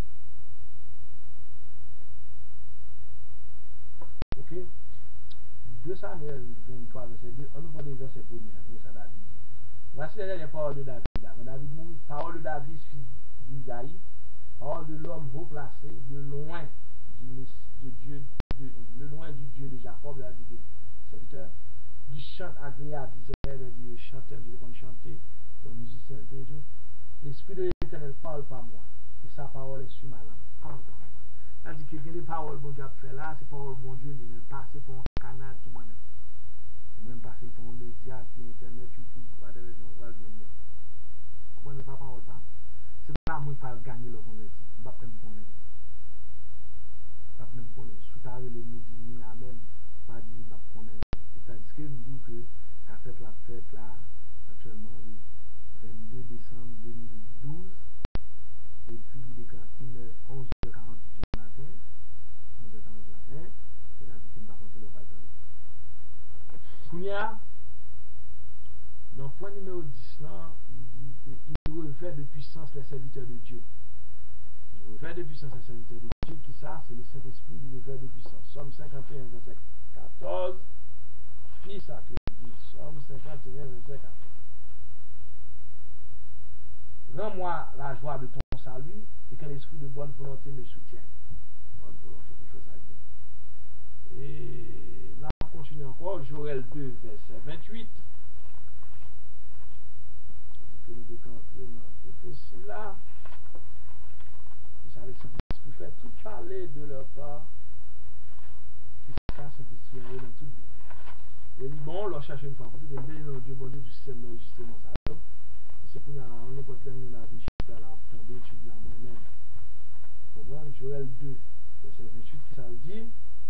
Ok? deux Samuel vingt-trois, verset deux. On nous prend des versets premiers. Ça David dit. Voici les dernières paroles de David. Quand David mourit, parole de David, fils d'Isaïe, parole de l'homme haut placé, de loin. Du, de Dieu, de, le loin du Dieu de Jacob, là, dit serviteur, du chant agréable, disait, du chanteur, disait qu'on chantait, le musicien, et tout. L'Esprit de l'Éternel parle par moi, et sa parole est sur ma langue. Parle par moi. Là, dit que les paroles bon Dieu a fait là, c'est paroles bon Dieu, il est passé pour un canal tout moi-même. Il même passé pour un média, puis Internet, YouTube, whatever, j'en vois le venir. Vous comprenez pas parole pas? C'est pas moi qui parle gagner le converti. Je ne vais pas me connaître. Pas même connaître sous ta les moudini amen pas dit pas connaître et tandis que nous dit que cassette la fête là actuellement le vingt-deux décembre deux mille douze et puis il est quand onze heures quarante du matin onze heures quarante du matin et là dit qu'il ne va pas continuer le attendre Kounia dans le point numéro dix là il dit qu'il revêt de puissance les serviteurs de Dieu. Le revers de puissance est serviteur de Dieu, qui ça, c'est le Saint-Esprit du revers de puissance. Somme cinquante et un, verset quatorze. Qui ça que dit? Somme cinquante et un, verset quatorze. Rends-moi la joie de ton salut et qu'un esprit de bonne volonté me soutienne. Bonne volonté, pour faire ça bien. Et là, on continue encore. Joël deux, verset vingt-huit. On dit que nous devons entrer dans la prophétie là. Le Saint-Esprit fait tout parler de leur part, qui se casse Saint-Esprit dans tout le monde. Et bon, on leur cherche une fois pour tout, et bien, Dieu, bon Dieu, du système d'enregistrement, ça. C'est pour nous, on n'a pas de temps, on a vu, je suis là, en d'études là, moi-même. Vous comprenez? Joël deux, verset vingt-huit, qui ça le dit.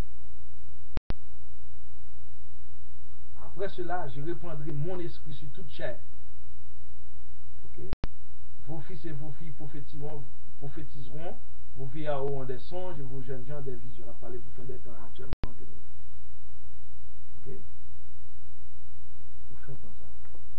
Après cela, je répandrai mon esprit sur toute chair. Ok? Vos fils et vos filles prophétiseront, prophétiseront, vos vieillards auront des songes et vos jeunes gens des visions. On a parlé pour faire des temps actuellement que nous avons. Ok? Vous faites comme ça.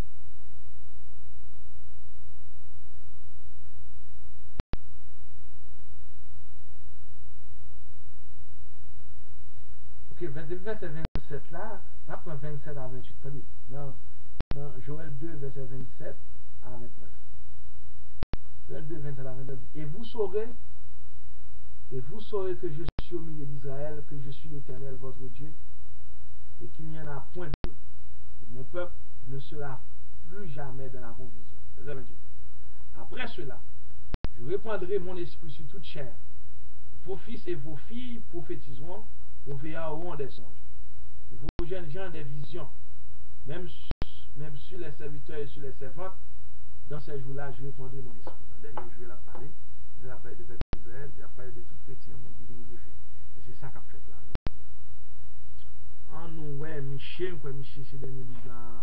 Ok, verset vingt-sept là, après vingt-sept à vingt-huit, attendez, dans, dans Joël deux, verset vingt-sept à vingt-neuf. Joël deux, vingt-sept à vingt-neuf, et vous saurez, et vous saurez que je suis au milieu d'Israël, que je suis l'Éternel, votre Dieu, et qu'il n'y en a point d'autre. Mon peuple ne sera plus jamais dans la confusion. Après cela, je répandrai mon esprit sur toute chair. Vos fils et vos filles prophétiseront, vos vieillards auront des songes, et vos jeunes gens des visions, même, même sur les serviteurs et sur les servantes. Dans ces jours-là, je répandrai mon esprit. Dans le dernier jour, il a parlé, il a parlé de peuple d'Israël, il a parlé de tout chrétien, mon divin greffé. Et c'est ça qu'a fait là. En nous, ouais, Michel, quoi, Michel, c'est le dernier livre là.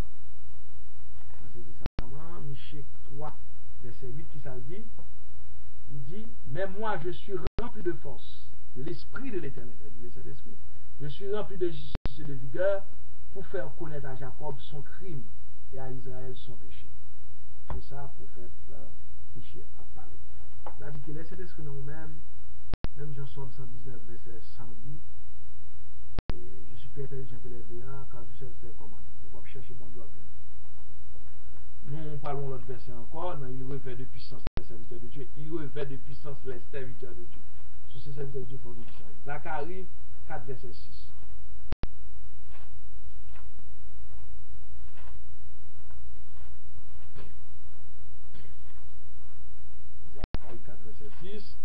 Michel trois, verset huit, qui ça le dit? Il dit, mais moi je suis rempli de force de l'esprit de l'Éternel, c'est-à-dire le Saint-Esprit. Je suis rempli de justice et de vigueur pour faire connaître à Jacob son crime et à Israël son péché. C'est ça, prophète, là, Michel a parlé. Il a dit que le Saint-Esprit nous-mêmes, même Jean Somme cent dix-neuf, verset cent dix, et je suis plus intelligent que les veillards, car je sais faire comment. Je vais chercher mon Dieu. Nous parlons l'autre verset encore, non, il revêt de puissance les serviteurs de Dieu, il revêt de puissance les serviteurs de Dieu. Sur ces serviteurs de Dieu, il faut une puissance. Zacharie quatre, verset six. Zacharie quatre, verset six.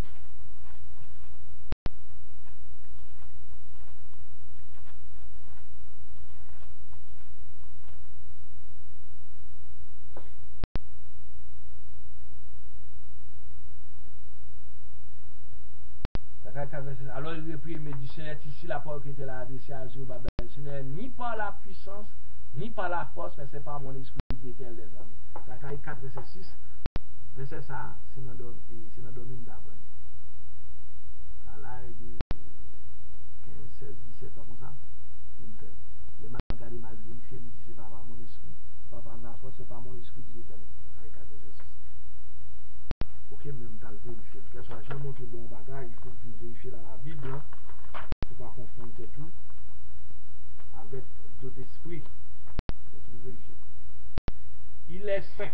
Alors il reprit et me dit, ce n'est ici la parole qui était là adressée à Zorobabel. Ce n'est ni par la puissance, ni par la force, mais c'est par mon esprit qui était les amis. Zacharie quatre, verset six. Verset ça, c'est dans le domaine d'Abraham. À l'âge de quinze, seize, dix-sept ans comme ça, il me fait. Les mal regardé, mal vérifié, il me dit, c'est pas par mon esprit. Pas par la force, c'est par mon esprit qui était Zacharie quatre, verset six. Ok, même t'as le vérifié. Parce que j'ai montré bon bagage, il faut vérifier dans la Bible, hein, pour pas confondre tout avec d'autres esprits. Il faut tout vérifier. Il est saint.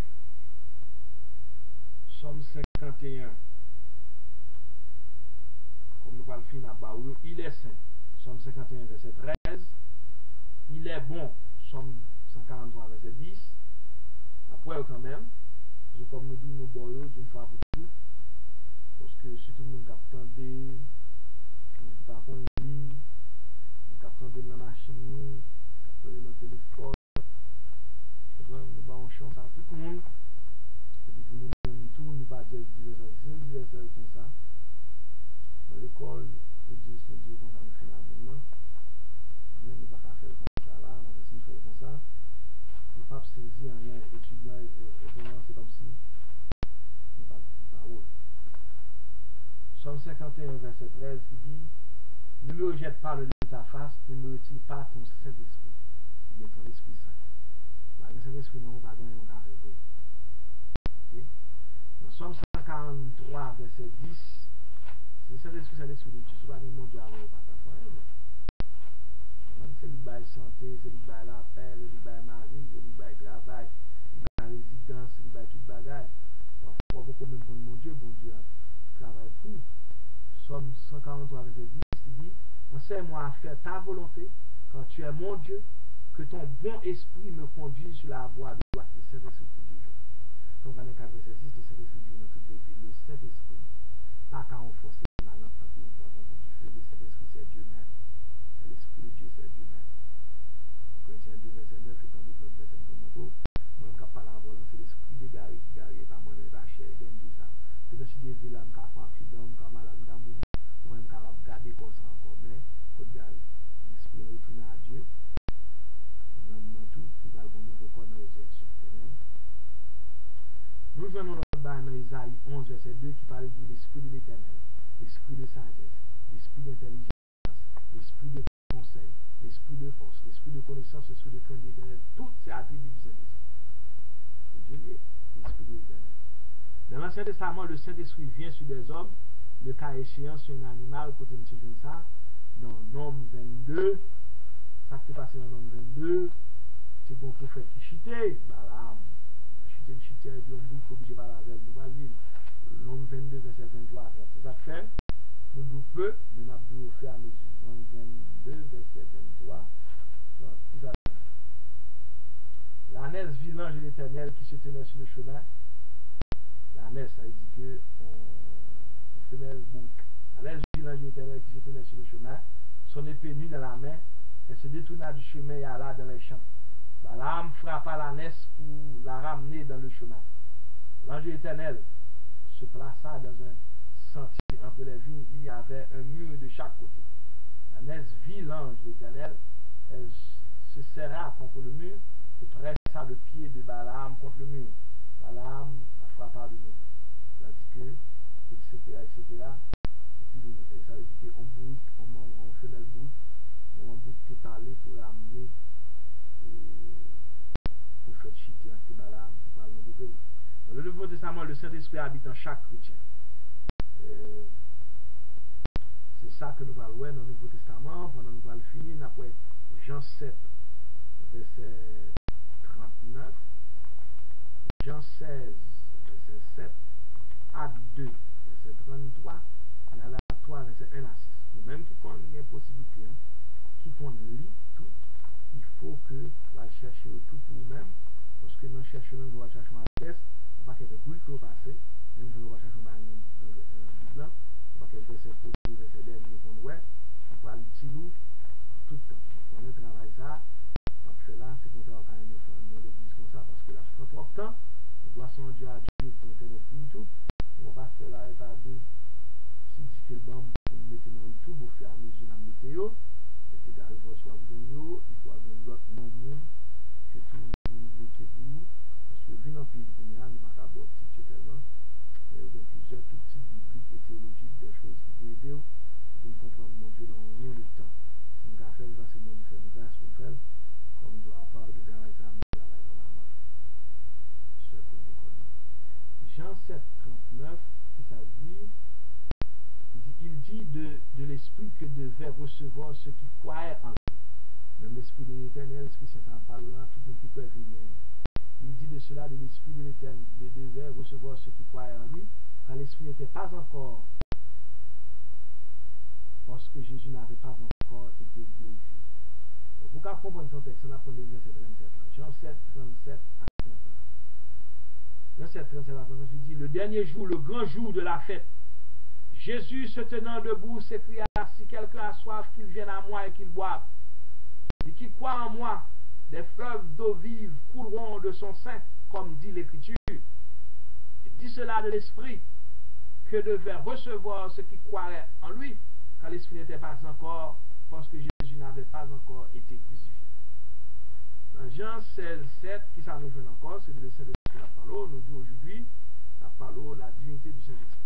Somme cinquante et un. Comme nous parlons fin à Baou, il est saint. Somme cinquante et un, verset treize. Il est bon. Somme cent quarante-trois, verset dix. Après, quand même, comme nous disons, nous boyons d'une fois pour toutes. Parce que si tout le monde capte des qui par contre lit, capte dans la machine, capte dans le téléphone, nous avons chance à tout le monde. Et puis nous même tout, nous pas dire diverses diverses comme ça. Dans l'école, les Dieu se dit comme ça, nous finalement. Mais nous ne pouvons pas faire comme ça là, on va faire comme ça. Il ne faut pas saisir rien, étudiant, étonnant, c'est comme si nous ne pas parole. Somme cinquante et un, verset treize, qui dit, ne me rejette pas de ta face, ne me retire pas ton Saint-Esprit, ou bien ton Esprit Saint. Le Saint-Esprit, non, pas gagner un carré. Ok? Dans Somme cent quarante-trois, verset dix, c'est le Saint-Esprit, c'est l'Esprit de Dieu. C'est pas que mon Dieu a pas ta foi. C'est lui qui a la santé, c'est lui qui a la paix, c'est lui qui a le mari, c'est lui qui a le travail, c'est lui qui a la résidence, c'est lui qui a tout le bagage. Parfois, beaucoup même pour mon Dieu, bon Dieu a travaillé pour. Somme cent quarante-trois, verset dix, il dit, enseigne-moi à faire ta volonté, quand tu es mon Dieu, que ton bon esprit me conduise sur la voie de droite. Le Saint-Esprit pour Dieu. Donc, dans le quatre, verset six, le Saint-Esprit Dieu dans toute vérité. Le Saint-Esprit, pas qu'à renforcer la lampe tant que vous voyez du feu. Le Saint-Esprit, c'est Dieu même. L'Esprit de Dieu, c'est Dieu même. Corinthiens deux, verset neuf, et tant d'autres versets de mon tour. Moi, je ne parle pas la volonté, c'est l'Esprit de Gary qui Gary est pas moi, mais pas cher, il dit ça. C'est dans ce qui est là, je vais faire un accident, je vais malade d'amour, ou même je vais garder comme ça encore. Mais, pour Gary, l'Esprit est retourné à Dieu. Dans tout, il va avoir un nouveau corps dans la résurrection. Nous venons dans Isaïe onze, verset deux, qui parle de l'Esprit de l'Éternel, l'Esprit de sagesse, l'Esprit d'intelligence, l'Esprit de conseil, l'Esprit de force, l'Esprit de connaissance, l'Esprit de crainte de l'Éternel, tous ces attributs du Saint-Esprit. C'est Dieu lié, l'Esprit de l'Éternel. Dans l'Ancien Testament, le Saint-Esprit vient sur des hommes, le cas échéant sur un animal, côté M. ça, dans Nombre vingt-deux, ça qui est passé dans Nombre vingt-deux, c'est bon prophète qui chutait, Balaam, chutait, le chutait, et puis on boucle obligé par la veille, nous allons lire Nombre vingt-deux, verset vingt-trois, c'est ça que fait, nous nous peu, mais nous avons au fur et à mesure. Nombre vingt-deux, verset vingt-trois, l'ânesse vit l'ange de l'Éternel qui se tenait sur le chemin. L'ânesse, ça veut dire que on femelle bouc. L'ânesse vit l'ange de l'Éternel qui se tenait sur le chemin, son épée nue dans la main, elle se détourna du chemin et alla dans les champs. Balaam frappa l'ânesse pour la ramener dans le chemin. L'ange de l'Éternel se plaça dans un sentier entre les vignes, il y avait un mur de chaque côté. L'ânesse vit l'ange de l'Éternel, elle se serra contre le mur et pressa le pied de Balaam contre le mur. Balaam la frappa de nouveau. C'est-à-dire que, et cetera, et cetera. Et puis, et ça veut dit qu'on boucle, on, on fait le bout, on boucle qui parler pour amener pour faire chiter à tes balam, pour parler de mauvais. Dans le Nouveau Testament, le Saint-Esprit habite en chaque chrétien. Euh, c'est ça que nous allons voir dans le Nouveau Testament. Pendant que nous allons finir, après Jean sept, verset trente-neuf, Jean seize, verset sept, Acte deux, verset trente-trois, et à la trois, verset un à six. Ou même qui connaît une possibilité, hein, qui connaît lit tout, il faut que vous allez chercher tout pour vous-même, parce que nous cherchons même, vous allez chercher ma tête, pas qu'il y ait oui qui va passer, même si vous allez chercher ma Bible, pas qu'il y ait verset premier, verset dernier qu'on voit, vous pouvez aller tilou tout le temps. Vous connaissez le travail ça, on fait là, c'est pour travailler à nous faire dans l'église comme ça, parce que là, c'est trop de temps, on doit s'en dire à Dieu pour Internet pour YouTube, on va passer là, et pas deux, si dit que le banc pour nous mettre dans YouTube, au fur et à mesure de la météo, mettez dans le vote, soit vous venez, il faut avoir l'autre non monde que tout le monde mettez pour vous, parce que vu dans le pays du Kenya, nous ne pouvons pas avoir petit tellement, mais il y a plusieurs tout petits bibliques et théologiques, des choses qui peuvent aider pour nous comprendre mon Dieu dans rien de temps. Si nous avons fait, c'est mon Dieu fait une grâce pour nous faire, comme nous doit pas de travail ça, nous travaillons normalement. Je sais qu'on est connu. Jean sept, trente-neuf, qui ça dit, il dit, il dit de, de l'Esprit que devait recevoir ceux qui croyaient en lui. Même l'Esprit de l'Éternel, l'Esprit Saint, ça parle là, tout le monde qui croit rien. Il dit de cela, de l'Esprit de l'Éternel, de devait recevoir ceux qui croyaient en lui, car l'Esprit n'était pas encore, parce que Jésus n'avait pas encore été glorifié. Donc, vous pouvez comprendre son texte, on apprend le verset trente-sept. Jean sept, trente-sept à trente-neuf. Jean sept, trente-sept à trente-neuf, il dit, le dernier jour, le grand jour de la fête, Jésus, se tenant debout, s'écria, si quelqu'un a soif, qu'il vienne à moi et qu'il boive. Et qui croit en moi, des fleuves d'eau vive couleront de son sein, comme dit l'Écriture. Il dit cela de l'Esprit, que devait recevoir ceux qui croiraient en lui, car l'Esprit n'était pas encore, parce que Jésus n'avait pas encore été crucifié. Dans Jean seize, sept, qui ça nous joue encore, c'est le Saint-Esprit la parole, nous dit aujourd'hui, la parole, la divinité du Saint-Esprit.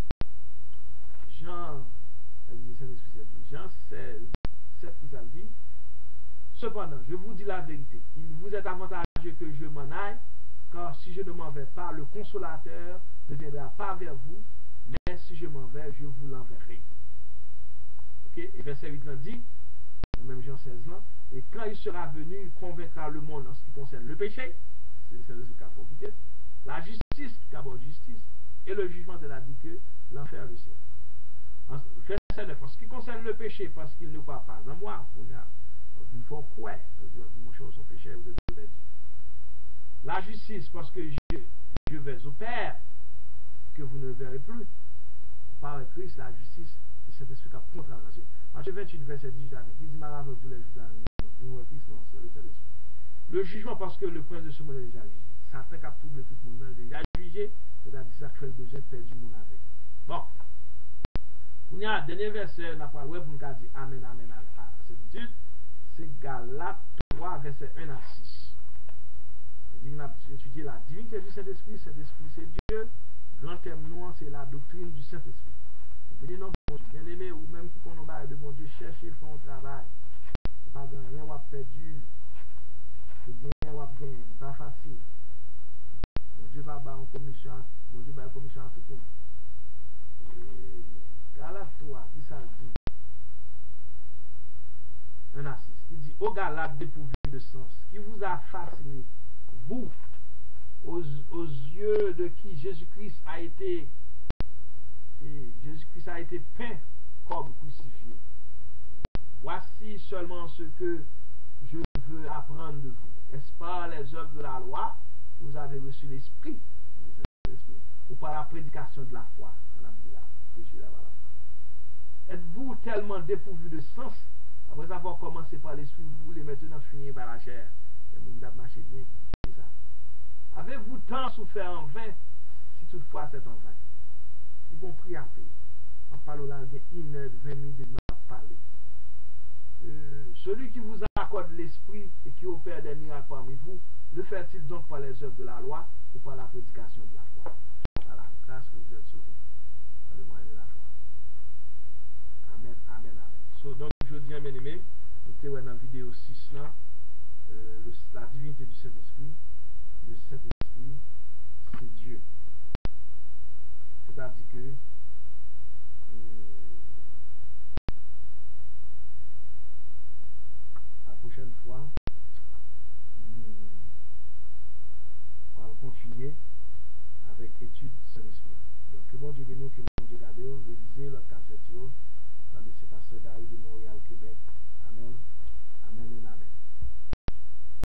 Jean, Jean seize, sept, qui ça dit, cependant, je vous dis la vérité, il vous est avantageux que je m'en aille, car si je ne m'en vais pas, le consolateur ne viendra pas vers vous, mais si je m'en vais, je vous l'enverrai. Ok, et verset huit là dit, même Jean seize là, et quand il sera venu, il convaincra le monde en ce qui concerne le péché, c'est le cas pour quitter, la justice, qui est justice, et le jugement, c'est-à-dire que l'enfer et le ciel. Verset neuf, en ce qui concerne le péché, parce qu'il ne croit pas en moi, une fois quoi, mon chose, son péché, vous êtes perdu. La justice, parce que je, je vais au Père, que vous ne verrez plus. Par Christ, la justice, c'est cet esprit qui a contre-arrangé. Matthieu vingt-huit, verset dix-huit, il dit, malade tous les jours, nous, Christ, non, c'est le Saint-Esprit. Le jugement, parce que le prince de ce monde est déjà jugé. Satan qui a troublé tout le monde, est déjà jugé, c'est-à-dire ça fait le besoin de perdre du monde avec. Bon. Il y a un dernier verset, on n'a pas le web pour nous dire Amen, Amen à, à cette étude. C'est Galates trois, verset un à six. On a étudié la divinité du Saint-Esprit. Saint-Esprit, c'est Dieu. Grand thème noir, c'est la doctrine du Saint-Esprit. Vous venez non, bon Dieu, bien aimé, ou même qui connaît de bon Dieu, cherchez, font un travail. C'est pas rien, on a perdu. C'est bien, on a gagné. C'est pas facile. Bon Dieu va avoir une commission, bon Dieu va avoir une commission à tout le monde. Galates trois, qui ça dit? Un à six. Il dit, ô Galates dépourvus de sens, qui vous a fasciné, vous, aux, aux yeux de qui Jésus-Christ a été, Jésus-Christ a été peint comme crucifié. Voici seulement ce que je veux apprendre de vous. Est-ce par les œuvres de la loi que vous avez reçu l'Esprit, ou par la prédication de la foi? Êtes-vous tellement dépourvu de sens, après avoir commencé par l'esprit, vous voulez maintenant finir par la chair? Avez-vous tant souffert en vain, si toutefois c'est en vain? Ils vont prier à paix. En parlant là, il y a une heure, vingt minutes de parler. Euh, celui qui vous accorde l'esprit et qui opère des miracles parmi vous, le fait-il donc par les œuvres de la loi ou par la prédication de la foi? Voilà, grâce que vous êtes sauvés par le moyen de la foi. So, donc, je dis à bien aimé, nous sommes dans la vidéo six là, euh, le, la divinité du Saint-Esprit. Le Saint-Esprit, c'est Dieu. C'est-à-dire que euh, la prochaine fois, nous allons continuer avec l'étude du Saint-Esprit. Donc, que bon Dieu bénisse, que bon Dieu garde, réviser notre cassette. C'est Pasteur Gary de Montréal, Québec. Amen. Amen et amen.